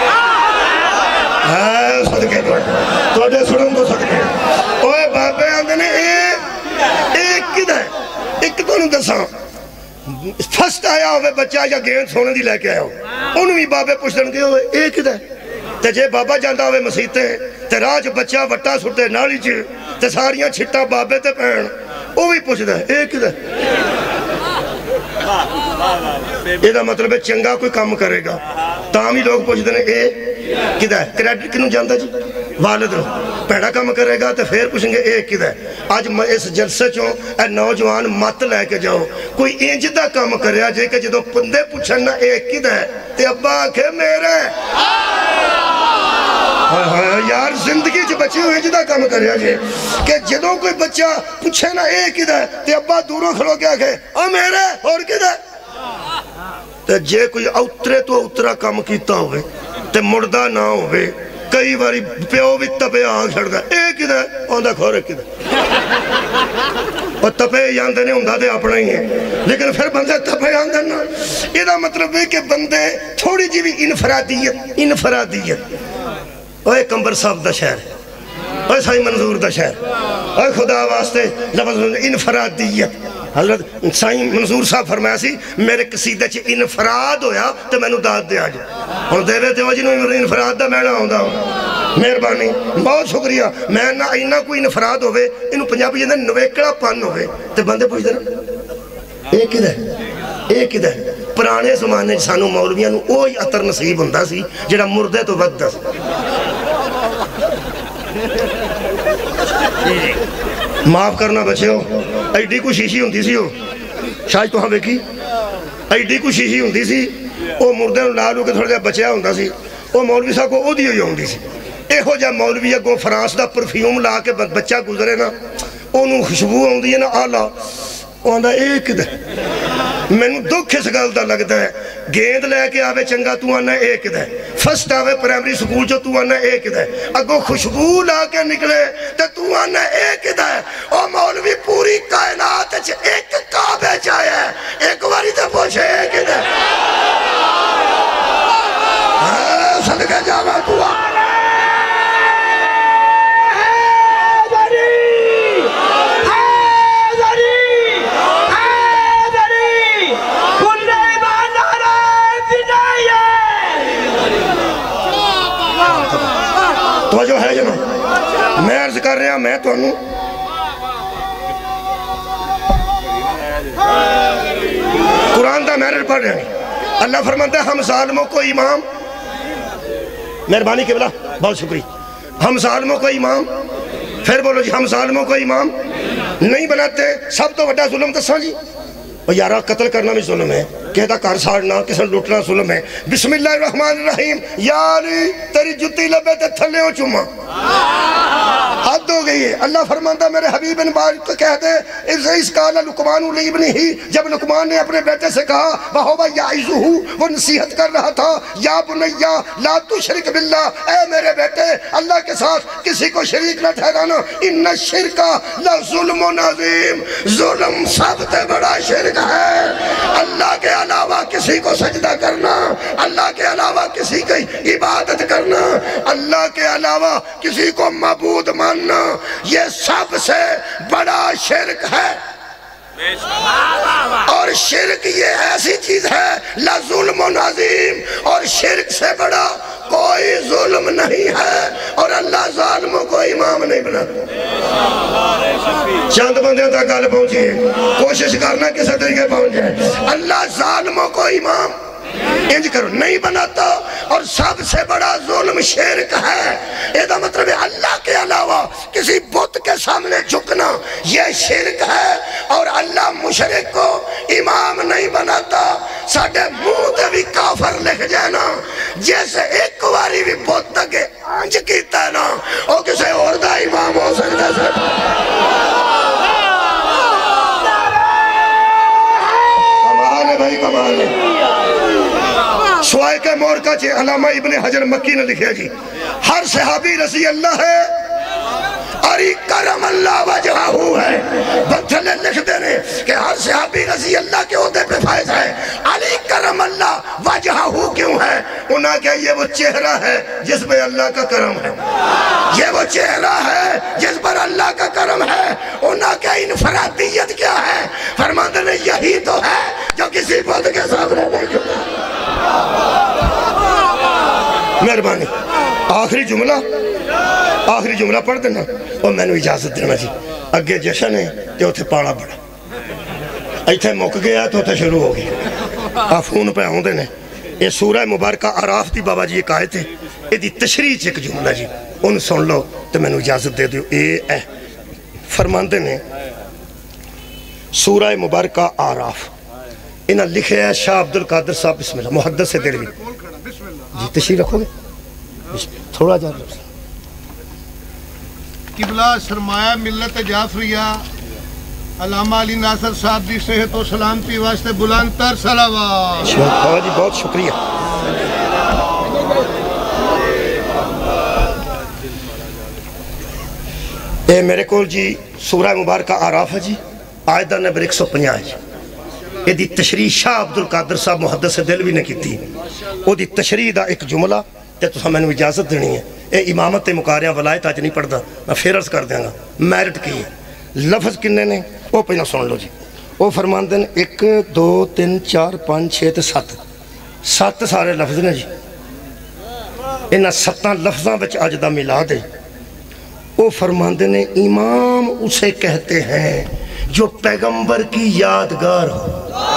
صدقے توڑے سڑن دو صدقے اوہ بابے آندھنے اے کد ہے ایک تو نہیں دساں فسٹ آیا ہوئے بچہ یا گیند سونے دی لے کے آیا ہو انہوں بھی بابے پوچھ دن کے ہوئے اے کد ہے تے جے بابا جاندہ ہوئے مسیحتے تے راج بچہ وٹا سڑتے نالی چے تے ساریاں چھٹا بابے تے پہن وہ بھی پوچھ دے اے کد ہے یہ دا مطلب ہے چنگا کوئی کام کرے گا تاہمی لوگ پوچھ دے اے کد ہے کریڈٹ کنوں جاندہ جی والد رو پیڑا کام کرے گا تو پھر پوچھیں گے اے کد ہے آج اس جلسے چوں اے نوجوان مت لے کے جاؤ کوئی انجدہ کام کریا جے کہ جدو پندے پوچھنا اے کد ہے تے ابا آکھے میرے یار زندگی جو بچے ہوئے جدہ کام کریا جے کہ جدوں کوئی بچہ پوچھے نا اے کد ہے تے ابا دوروں کھڑو کیا کہ میرے اور کد ہے تے جے کوئی اترے تو اترا کام کیتا ہوئے تے مردہ نہ ہوئے کئی باری پیو بھی تپے آنکھ چھڑ گا اے کد ہے آندھا کھورے کد ہے اور تپے یاندے نے ہندہ دے اپنا ہی ہیں لیکن پھر بندے تپے یاندے نا یہ دا مطلب ہے کہ بندے تھوڑی جی بھی انفرادیت اوہ کمبر صاحب دا شہر اوہ سائی منظور دا شہر اوہ خدا واسطے لفظ انفرادیت حضرت سائی منظور صاحب فرمایا سی میرے قصیدے چے انفراد ہویا تو میں نو داد دیا جائے اور دے رہے تھے وہ جنہوں انفراد دا میں نہ ہوندہ ہوں مہربانی بہت شکریہ میں نہ اینا کوئی انفراد ہوئے انہوں پنجابی جاندے نویکڑا پن ہوئے تو بندے پوچھ دے اے کد ہے پرانے زمانے سانو مولویاں نو اوہی عطر نصیب ہوندہ سی جڑا مردے تو ودہ سی معاف کرنا بچے ہو ایڈی کو شیشی ہوندی سی ہو شاید تو ہاں بیکی ایڈی کو شیشی ہوندی سی او مردے نو لالو کے تھوڑا جا بچیا ہوندہ سی او مولوی صاحب کو او دی ہوئی ہوندی سی ਇਹੋ ਜਿਹਾ ਮੌਲਵੀ ਅੱਗੋਂ ਫਰਾਂਸ ਦਾ ਪਰਫਿਊਮ ਲਾ ਕੇ ਬੱਚਾ ਗੁਜ਼ਰੇ ਨਾ, ਉਹਨੂੰ ਖੁਸ਼ਬੂ ਆਉਂਦੀ ਹੈ ਨਾ, ਆਲਾ ਉਹ ਆਂਦਾ ਇਹ ਕਿਦਾ। ਮੈਨੂੰ ਦੁੱਖ ਇਸ ਗੱਲ ਦਾ ਲੱਗਦਾ ਹੈ, ਗੇਂਦ ਲੈ ਕੇ ਆਵੇ ਚੰਗਾ ਤੂੰ ਆਨਾ ਇਹ ਕਿਦਾ, ਫਸਟ ਆਵੇ ਪ੍ਰਾਇਮਰੀ ਸਕੂਲ ਚੋਂ ਤੂੰ ਆਨਾ ਇਹ ਕਿਦਾ, ਅੱਗੋਂ ਖੁਸ਼ਬੂ ਲਾ ਕੇ ਨਿਕਲੇ ਤੇ ਤੂੰ ਆਨਾ ਇਹ ਕਿਦਾ। ਉਹ ਮੌਲਵੀ ਪੂਰੀ ਕਾਇਨਾਤ ਚ ਇੱਕ ਕਾਬੇ ਚ ਆਇਆ, ਇੱਕ ਵਾਰੀ ਤਾਂ ਪੁੱਛੇ ਇਹ ਕਿਦਾ। ਸਦਕੇ ਜਾਵਾ ਤੂੰ جو ہے جناب میں عرض کر رہا میں تو انہوں قرآن دا محرر پڑھ رہا ہوں۔ اللہ فرمانتا ہے ہم ظالموں کو امام، مہربانی قبلہ بہت شکریہ، ہم ظالموں کو امام، پھر بولو جی ہم ظالموں کو امام نہیں بناتے۔ سب تو وڈا ظلم دساں جی، اور یارہ قتل کرنا بھی ظلم ہے، کہتا کار ساڑنا کسے لوٹنا ظلم ہے۔ بسم اللہ الرحمن الرحیم، یا علی تیری جتی لبے تے تھلے ہو چوما، حد ہو گئی ہے۔ اللہ فرمانتا میرے حبیب ان بار کو کہتے اس کالا لقمان علی ابن ہی، جب لقمان نے اپنے بیٹے سے کہا وَهُوَ يَعِظُهُ، وہ نصیحت کر رہا تھا، یا بنیا لا تشرک باللہ، اے میرے بیٹے اللہ کے ساتھ کسی کو شریک نہ ٹھہرانا، ان الشرک لظلم عظیم، ظلم سب سے بڑا شرک ہے۔ اللہ کے علاوہ کسی کو سجدہ کرنا، اللہ کے علاوہ کسی کی عبادت کرنا، اللہ کے علاوہ کسی کو معبود ماننا، یہ سب سے بڑا شرک ہے۔ اور شرک یہ ایسی چیز ہے لظلم عظیم، اور شرک سے بڑا کوئی ظلم نہیں ہے، اور اللہ ظالموں کو امام نہیں بناتا۔ چند بندیاں تک گل پہنچی، کوشش کرنا کسی طریقے پہنچ جائے۔ اللہ ظالموں کو امام انج کرو نہیں بناتا، اور سب سے بڑا ظلم شرک ہے۔ یہ مطلب ہے اللہ کے علاوہ کسی بت کے سامنے جھکنا یہ شرک ہے، اور اللہ مشرک کو امام نہیں بناتا۔ ساڑھے منہ تے بھی کافر لکھ جانا، جیسے ایک واری بھی بت تک آنج کیتا ہے نا، وہ کسے اور دا امام ہو سکتا ہے۔ کمال ہے بھائی، کمال ہے۔ سوائے کے مورکہ چھے علامہ ابن حجر مکی نے لکھے جی، ہر صحابی رضی اللہ ہے، علی کرم اللہ وجہہو ہے۔ بچھلے لکھ دینے کہ ہر صحابی رضی اللہ کے عہدے پہ فائز ہے، علی کرم اللہ وجہہو کیوں ہے؟ انہاں کہ یہ وہ چہرہ ہے جس پہ اللہ کا کرم ہے، یہ وہ چہرہ ہے جس پر اللہ کا کرم ہے۔ انہاں کہ انفرادیت کیا ہے؟ فرماتے نے یہی تو ہے جو کسی بت کے سامنے نہیں جھکا۔ مہربانی آخری جملہ پڑھ دینا، اور میں نے اجازت دینا جی، اگے جشن ہے تے اتھے پاڑا بڑا، ایتھے مک گیا تو اتھے شروع ہو گیا۔ آفون پہ آؤں دینے، یہ سورہ مبارکہ عراف دی بابا جی ایک آئے تھے، یہ دی تشریح چیک جملہ جی، ان سن لو تو میں نے اجازت دے دیو۔ اے فرماندے نے سورہ مبارکہ عراف، انہاں لکھے ہے شاہ عبدالقادر صاحب، بسم اللہ، محدث سے دلوی جی، تشریح رکھو گے تھوڑا جا رہا۔ قبلہ سرمایہ ملت جعفریہ علامہ علی ناصر صاحب دی صحت و سلامتی واسطے بلند تر صلوات۔ بابا جی بہت شکریہ۔ اے میرے کول جی سورہ مبارکہ عراف ہے جی، آیت نمبر 150 جی، یہ دی تشریح شاہ عبدالقادر صاحب محدث دلوی نے کی تھی، وہ دی تشریح دا ایک جملہ تے تو میں نے اجازت دینی ہے۔ اے امامت مقاریاں ولایت آج نہیں پڑھ دا، میں پھر عرض کر دیں گا میرٹ کی ہے۔ لفظ کنے نے وہ پہنا سن لو جی، وہ فرمان دیں 1 2 3 4 5 6 تے 7 سارے لفظ نے جی، انہاں 7 لفظاں بچ آج دا ملا دے۔ وہ فرمان دیں امام اسے کہتے ہیں جو پیغمبر کی یادگار ہو۔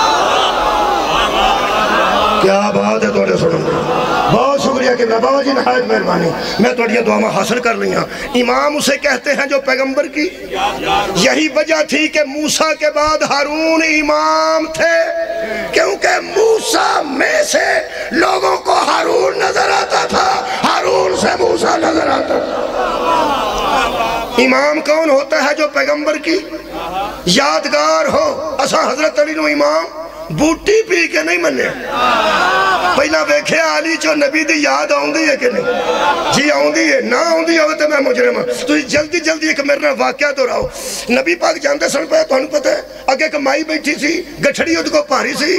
کیا بات ہے توڑے سنوں گے، بہت شکریہ کہ بابا جی نہایت مہربانی، میں توڑیاں دعا میں حاصل کر لیا۔ امام اسے کہتے ہیں جو پیغمبر کی، یہی وجہ تھی کہ موسیٰ کے بعد ہارون امام تھے، کیونکہ موسیٰ میں سے لوگوں کو ہارون نظر آتا تھا، ہارون ہارون سے موسیٰ نظر آتا تھا۔ امام کون ہوتا ہے؟ جو پیغمبر کی یادگار ہو۔ اسا حضرت علی نو امام بوٹی پی کے نہیں منے، پہلا ویکھے علی چو نبی دی یاد آؤں دی ہے کہ نہیں؟ جی آؤں دی ہے، نہ آؤں دی ہوئے تو میں مجرم ہوں۔ تو جلدی جلدی ایک میرے واقعہ تو رہو۔ نبی پاک جانتے سن پہ تو انہوں پتہ ہے اگے ایک مائی بیٹھی سی، گھڑی ادھ کو پاری سی،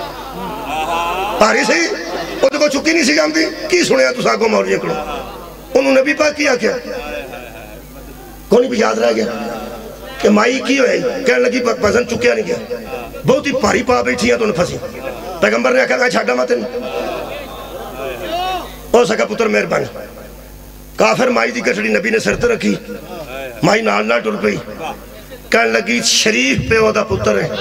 ادھ کو چکی نہیں سی جانتی۔ کی سنیا تو ساگو مولیے کرو؟ انہوں نبی پاک کیا کیا؟ کونی بھی یاد رہ گیا کہ مائی کی ہوئی؟ کہنے لگی وزن چکیا نہیں گیا، بہت ہی پاری پا بیٹھی ہیں تو انہیں پھنسی۔ پیغمبر نے کہا چھاڑا مات ہو سکا پتر مہربانی۔ کافر مائی دی گھڑی نبی نے سرت رکھی، مائی نال نال ٹر پئی، کہنے لگی شریف پہ دا پتر ہے،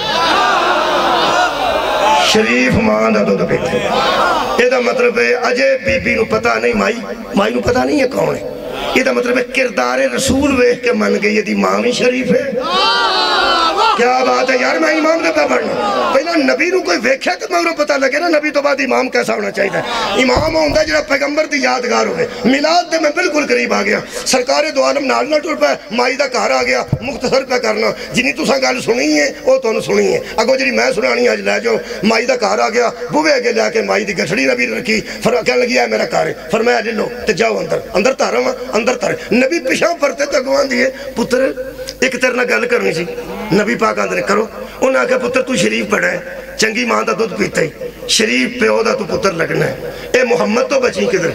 شریف ماں دا دودھ پیتے۔ یہ دا مطلب ہے اجے بی بی نو پتہ نہیں، مائی نو پتہ نہیں ہے کون ہے۔ یہ دا مطلب ہے کردار رسول ویکھ کے من گئی یہ دی ماں بھی شریف ہے۔ کیا بات ہے یار، میں امام نے پہ پڑھنا پہلا نبی نو کوئی ویکھے تو میں انہوں پتہ لگے نا نبی تو بعد امام کیسا ہونا چاہیے تھا۔ امام ہوندہ جڑا پیغمبر دی یادگار ہوئے۔ میلاد دے میں بالکل قریب آ گیا، سرکار دو عالم نال نہ ٹر پہ مائی دا کار آ گیا۔ مختصر پہ کرنا جنہی تو ساں گال سنی ہے وہ تو انہوں سنی ہے، اگو جڑی میں سنانی آج لے جو۔ مائی دا کار آ گیا، بوے اگے لے کے مائی دی گھڑی نبی رکھی، کہنے لگی ہے میرا کار ہے، فرمایا لے لو تے جاؤ اندر تارا ہاں، اندر تارے۔ نبی پیشاں پرتے تگوان دیئے، پتر ایک تیرنا گل کرنی سی، نبی پاک آندھنے کرو۔ انہوں نے کہا پتر تو شریف پڑھا ہے، چنگی ماں دا دودھ پیتا ہی، شریف پیو دا تو پتر لگنا ہے۔ اے محمد تو بچیں کدھر؟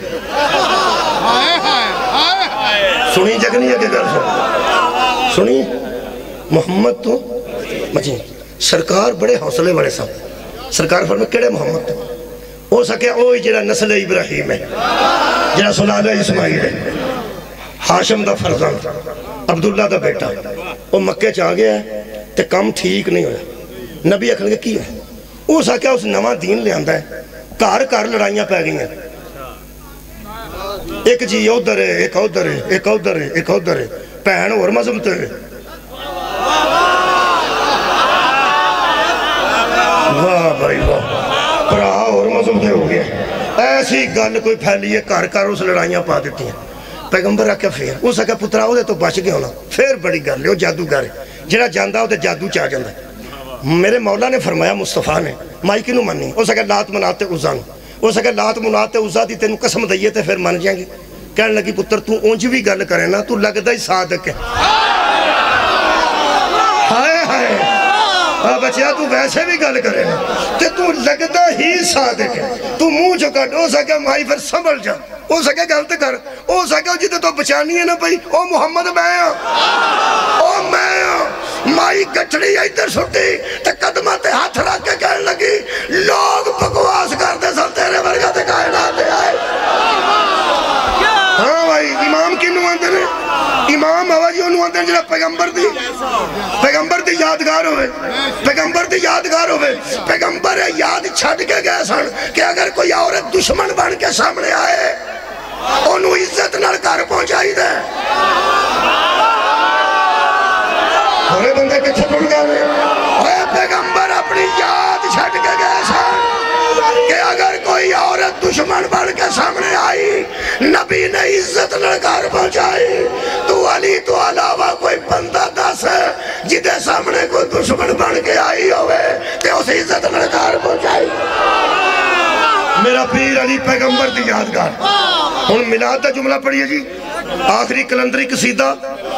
سنی جگنی ہے کہ گھر سنی؟ محمد تو بچیں۔ سرکار بڑے حوصلے بڑے سا، سرکار فرمائے کیڑے محمد تو ہو سکے اوہی جڑا نسل ابراہیم ہے، جڑا سلالہ اسماعیل ہے، ہاشم دا فرزند، عبداللہ دا بیٹا۔ وہ مکہ چاہ گیا ہے تے کم ٹھیک نہیں ہویا۔ نبی اکھل کے کی ہے وہ سکیا اس نواں دین لے آندہ ہے، کار لڑائیاں پہ گئی ہیں، ایک جی ادھر ہے، ایک ادھر ہے، ایک ادھر ہے، ایک ادھر ہے، پہن اور مذہب تے واہ بھائی واہ، پرا اور مذہب تے ہو گیا۔ ایسی گل کوئی پھیلی ہے، کار اس لڑائیاں پا دیتی ہیں۔ پیغمبر آکھا پھر وہ سکا پترا ہو دے تو بچ گیا ہونا، پھر بڑی گل ہے، وہ جادوگر ہے، جڑا جاندہ ہو دے جادو چاہ جاندہ ہے۔ میرے مولا نے فرمایا مصطفیٰ نے مائی کی نو منی، وہ سکا لات مناتے عزا نو، وہ سکا لات مناتے عزا دی تینو قسم دئیے تے پھر من جائیں گے۔ کہنے لگی پتر تو اونج بھی گل کرے نا، تو لگدہ ہی صادق ہے۔ ہائے ہائے بچیا تو ویسے بھی گل کرے نا تے تو لگدہ ہی صادق ہے، تو منہ جو کٹ ہو سکے مائی پھر سنبھل جا، ہو سکے غلط کر، ہو سکے جتے تو بچانی ہے نا بھئی او محمد میں ہاں، او میں ہاں۔ مائی گھڑی ادھر سٹی تے قدمہ تے ہاتھ رکھ کے کہنے لگی لوگ بکواس کرتے سن تیرے ورگا تے کائنات آئے۔ ہاں بھائی امام کی نواندے نے، امام آواجی نواندے جنہا پیغمبر دی یادگار ہوئے، پیغمبر دی یادگار ہوئے، پیغمبر یاد چھڑ کے گئے سن کہ اگر کوئی عورت دشمن بن کے سامنے آئے انہوں عزت نال کر پہنچائی دے۔ ہمیں بندے کچھ ٹھن گئے ہوئے، پیغمبر اپنی یاد چھڑ کے گئے سن کہ اگر کوئی عورت دشمن بن کے سامنے آئی نبی نے عزت لڑکار پہنچائی۔ تو علی تو علاوہ کوئی بندہ دس ہے جدے سامنے کوئی دشمن بن کے آئی ہوئے کہ اسے عزت لڑکار پہنچائی۔ میرا پیر علی پیغمبر دی یادگار۔ ہن میلاد دا جملہ پڑھئے جی، آخری کلندری قصیدہ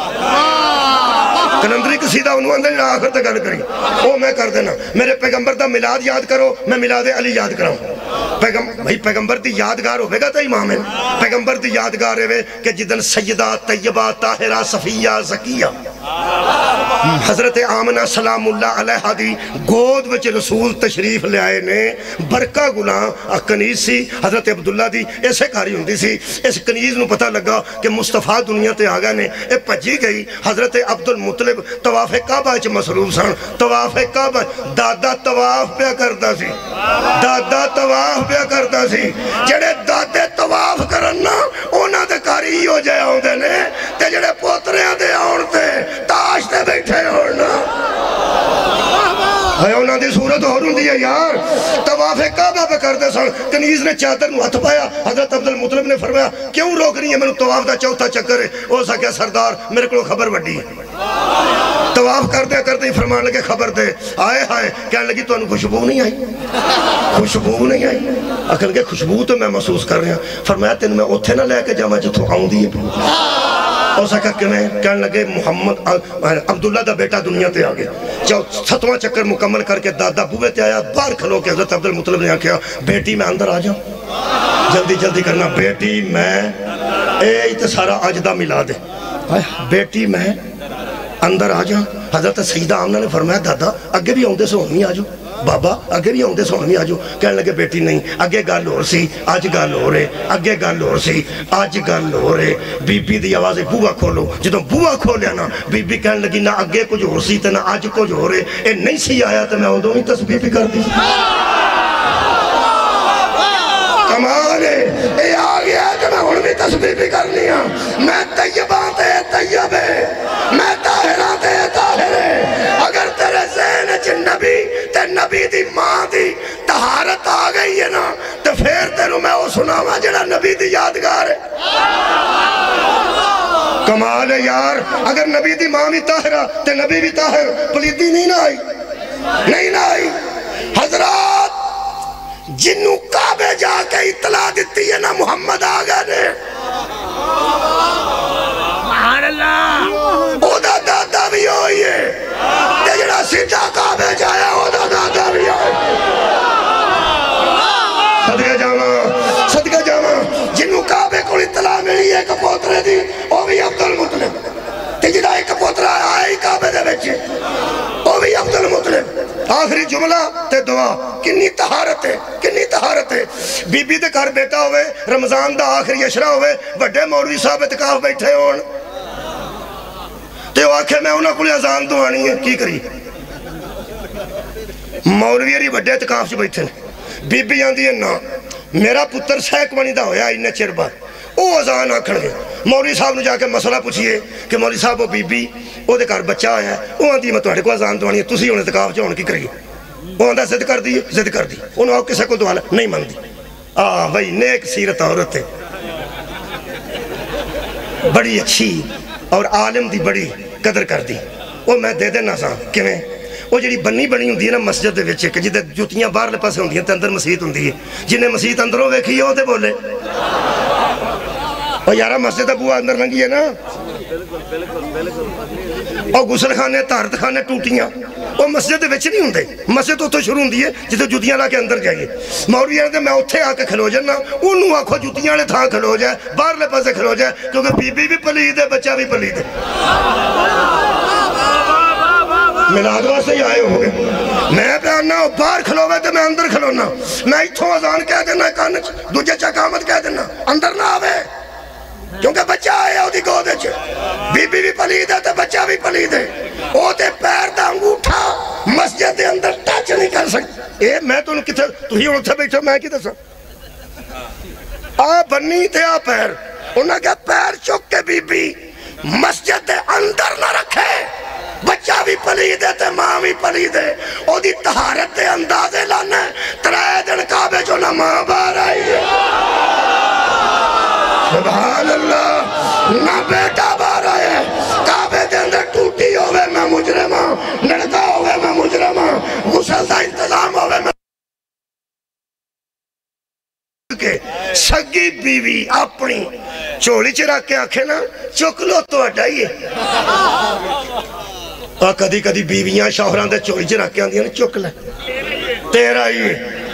انہوں اندر آخر تک گل کری وہ میں کر دینا۔ میرے پیغمبر دا میلاد یاد کرو، میں میلاد علی یاد کراؤں۔ بھائی پیغمبر دی یادگار ہوئے گا تا امام ہے، پیغمبر دی یادگار ہوئے کہ جدن سیدہ طیبہ طاہرہ صفیہ زکیہ حضرت آمنہ سلام اللہ علیہ دی گود وچ رسول تشریف لے آئے نے، برکہ گناہ کنیز سی حضرت عبداللہ دی ایسے کاری ہوندی سی۔ اس کنیز نو پتہ لگا کہ مصطفیٰ دنیا تے آگا نے، اے پجی گئی۔ حضرت عبدالمطلب طواف کعبہ چ مصروف سن، طواف کعبہ دادا طواف پہ کرتا سی، دادا طواف پہ کرتا سی۔ جڑے دادے طواف کرنا اونا دے کاری ہو جائے ہوندے نے تے جڑے پوتریاں دے آن تے تاش تے بیٹھے ہونا۔ ہے انہاں دی صورت اور ہوندی ہے یار. طواف کعبہ پہ کرتے سن, کنیز نے چادر نو ہاتھ پایا, حضرت عبد المطلب نے فرمایا کیوں روک رہی ہے, میں نے طواف دا چوتھا چکر ہے. او سکیا سردار میرے کو خبر وڈی ہے. طواف کرتے ہی فرمان لگے خبر دے. آئے ہائے کہنے لگی تو انہوں خوشبو نہیں آئی, خوشبو نہیں آئی. اکھل کے خوشبو تو میں محسوس کر رہا. فرمایا تین میں اتھے نہ لے کے جا میں جتوں آؤں دی ہے. او سکیا کہ میں کہنے لگے محمد عبداللہ دا بیٹا دنیا تے آگے. ستواں چکر مکمل کر کے دادا بوے تے آیا, باہر کھلو کے حضرت عبد المطلب نے کہا بیٹی میں اندر آ جاؤں, جلدی جلدی کرنا بیٹی میں, اے تے سارا اجدہ ملا دے, بیٹی میں اندر آ جاؤں. حضرت سیدہ آمنہ نے فرمایا دادا اگے بھی آؤندے سو ہونی آ جاؤ, بابا اگے بھی آؤندے سو ہونی آ جاؤ. کہنے لگے بیٹی نہیں, اگے گل ہو سی آج گل ہو رہے, اگے گل ہو سی آج گل ہو رہے. بی بی دی آوازیں بوہ کھولو, جدوں بوہ کھولیا نا بی بی کہنے لگی نہ اگے کچھ ہو سی تے نہ آج کچھ ہو رہے. اے نہیں سی آیا تو میں اندوں ہی تسبیح بھی کر دی. کمال ہے, اے آ گیا کہ میں ہن بھی تسبیح بھی کرنی ہاں. میں طیباں تے طیب ہے, میں طاہراں تے طاہر ہے. اگر تیرے ذہن چ نبی تے نبی دی ماں دی طہارت آ گئی ہے نا تو پھر تینوں میں وہ سناواں جڑا نبی دی یادگار ہے. کمال ہے یار, اگر نبی دی ماں بھی طاہرہ تے نبی بھی طاہر, پلیتی نہیں نہ آئی, نہیں نہ آئی. حضرات جنوں کعبے جا کے اطلاع دیتی ہے نا محمد آگا نے, سبحان اللہ, او دا دادا بھی ہوئی ہے, تے جڑا سیدھا کعبے جایا او دا دادا بھی ہوئی. صدقہ جاواں جنوں کعبے کو اطلاع ملی ہے کپوترے دی, او بھی عبد المطلب, تے جڑا ایک پوترا آئی کعبے دے وچ او بھی عبد المطلب. آخری جملہ تے دعا, کنی طہارت ہے, کنی طہارت ہے. بی بی دے گھر بیٹا ہوئے, رمضان دا آخری عشرہ ہوئے, بڑے مولوی صاحب اعتکاف بیٹھے ہون تے وہ آکھے میں انہاں کو اذان دعانی ہے, کی کری؟ مولوی اری بڑے اعتکاف سے بیٹھے ہیں. بی بی آندھی ہے نا میرا پتر سیک بنی دا ہویا انہیں چیر بعد, او اذان آکھن گے. مولوی صاحب نے جا کے مسئلہ پوچھئے کہ مولوی صاحب وہ بی بی او دے گھر بچہ آیا ہے, وہ آندھی میں توڑے کو اذان دعانی ہے, تسی انہیں اعتکاف جو کی کریے. وہ آندھا زد کر دی, زد کر دی. انہوں آؤ کسے کو دعا نہیں مان دی. بھئی نیک سیرت عورت ہے, بڑی اچھی اور عالم دی بڑی قدر کر دی. وہ میں دے دینا سا کیویں, وہ جڑی بنی بنی ہوندی ہے نا مسجد دے وچ کہ جدے جوتیاں باہر لے پاسے ہوندی ہیں تے اندر مسجد ہوندی ہے, جنہیں مسجد اندروں ویکھی ہے وہ تے بولے اور یارہ مسجد دا بوا اندر لنگی ہے نا, اور غسل خانے طہارت خانے ٹوٹیاں وہ مسجد دے وچ نہیں ہوندے. مسجد اتھوں شروع ہوندی ہے جدے جوتیاں لا کے اندر جائیے. مولوی نے میں اتھے آ کے کھلو جانا, انہوں آکھو جوتیاں والے تھاں کھلو جائے, باہر لے پاسے کھلو جائے, کیونکہ بی بی بھی پلید ہے, بچہ بھی پلید ہے. میلاد واسطے ہی آئے ہو گئے. میں پہ آنا باہر کھلوے تو میں اندر کھلونا, میں اتھوں اذان کہہ دینا کانچ, دوجہ چاکامت کہہ دینا, اندر نہ آوے کیونکہ بچہ آیا ہو دی گودے چھے. بی بی بھی پلید ہے تو بچہ بھی پلید ہے. او تے پیر دا انگوٹھا مسجد دے اندر ٹچ نہیں کر سکتے. اے میں تو کتے تو ہی انہوں سے بیٹھو میں کی دسا بنی تے پیر, انہوں نے کہا پیر چک کے بی بی مسجد دے اندر نہ رکھے, بچہ بھی پلید ہے تے ماں بھی پلید ہے. او دی طہارت دے اندازے لانا ہے, ترائے دن کعبے جو نہ ماں باہر آئی ہے, سبحان اللہ, نہ بیٹا باہر آئے. کعبے دے اندر ٹوٹی ہوئے میں مجرم ہوں, لڑکا ہوئے میں مجرم ہوں, غسل دا انتظام ہوئے میں کے سگی بیوی اپنی چوڑی چرا کے آنکھیں نا چک لو تو اڈائیے. اور کدی کدی بیویاں شوہران دے چوڑی چرا کے آندیاں چک لے تیرا ہی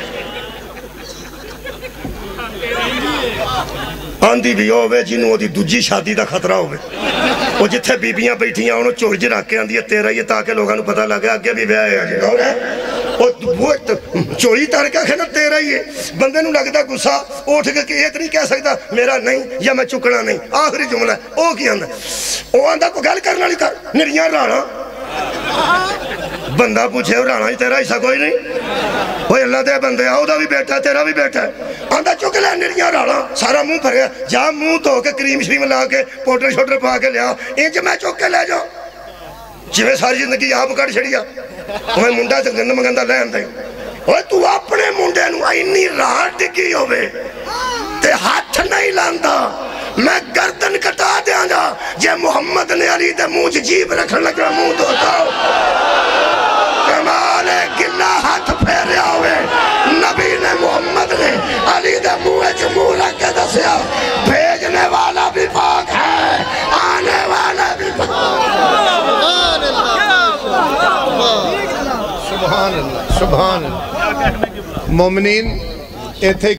آندھی بھی ہوئے جنہوں دی دوجی شادی دا خطرہ ہوئے. وہ جتھے بیبیاں بیٹھیاں انہوں چوڑ جی رکھ کے آندھی ہے تیرا یہ تاکہ لوگاں نو پتہ لگے آگے بھی بیاہ ہے اور ہے وہ چوڑی تار کے آخر نا تیرا ہی ہے. بندے نو لگتا گسا اٹھ کے ایک نہیں کہہ سکتا میرا نہیں یا میں چکنا نہیں. آخری جملہ ہے او کی آندھا او آندھا کو گل کرنا نہیں کر نریاں رانا بندہ پوچھے رانا ہی تیرا حصہ کوئی نہیں وہ اللہ دے بندے آؤ دا بھی بیٹھا ہے تیرا بھی بیٹھا ہے. آندھا چک لے نریاں رانا سارا منہ بھریا جا منہ دھو کے کریم شریم لا کے پوٹر شوٹر پا کے لیا انج میں چک کے لے جاؤ جویں ساری زندگی آپ کٹ چھڑیا وہ منڈا سے گندم گندہ لین دے وہ تو اپنے منڈے نو اینی راہ ڈگی ہوئے تے ہاتھ نہیں لاندا میں گردن کٹا دیا جا جے محمد نے علی دے منہ جیب رکھن لگا منہ دھوتا کمال گلہ ہاتھ پھیریا ہوئے نبی نے محمد نے علی دے منہ رکھ کے دسیا بھیجنے والا بھی پاک ہے آنے والا بھی پاک سبحان اللہ سبحان اللہ مومنین ایتھے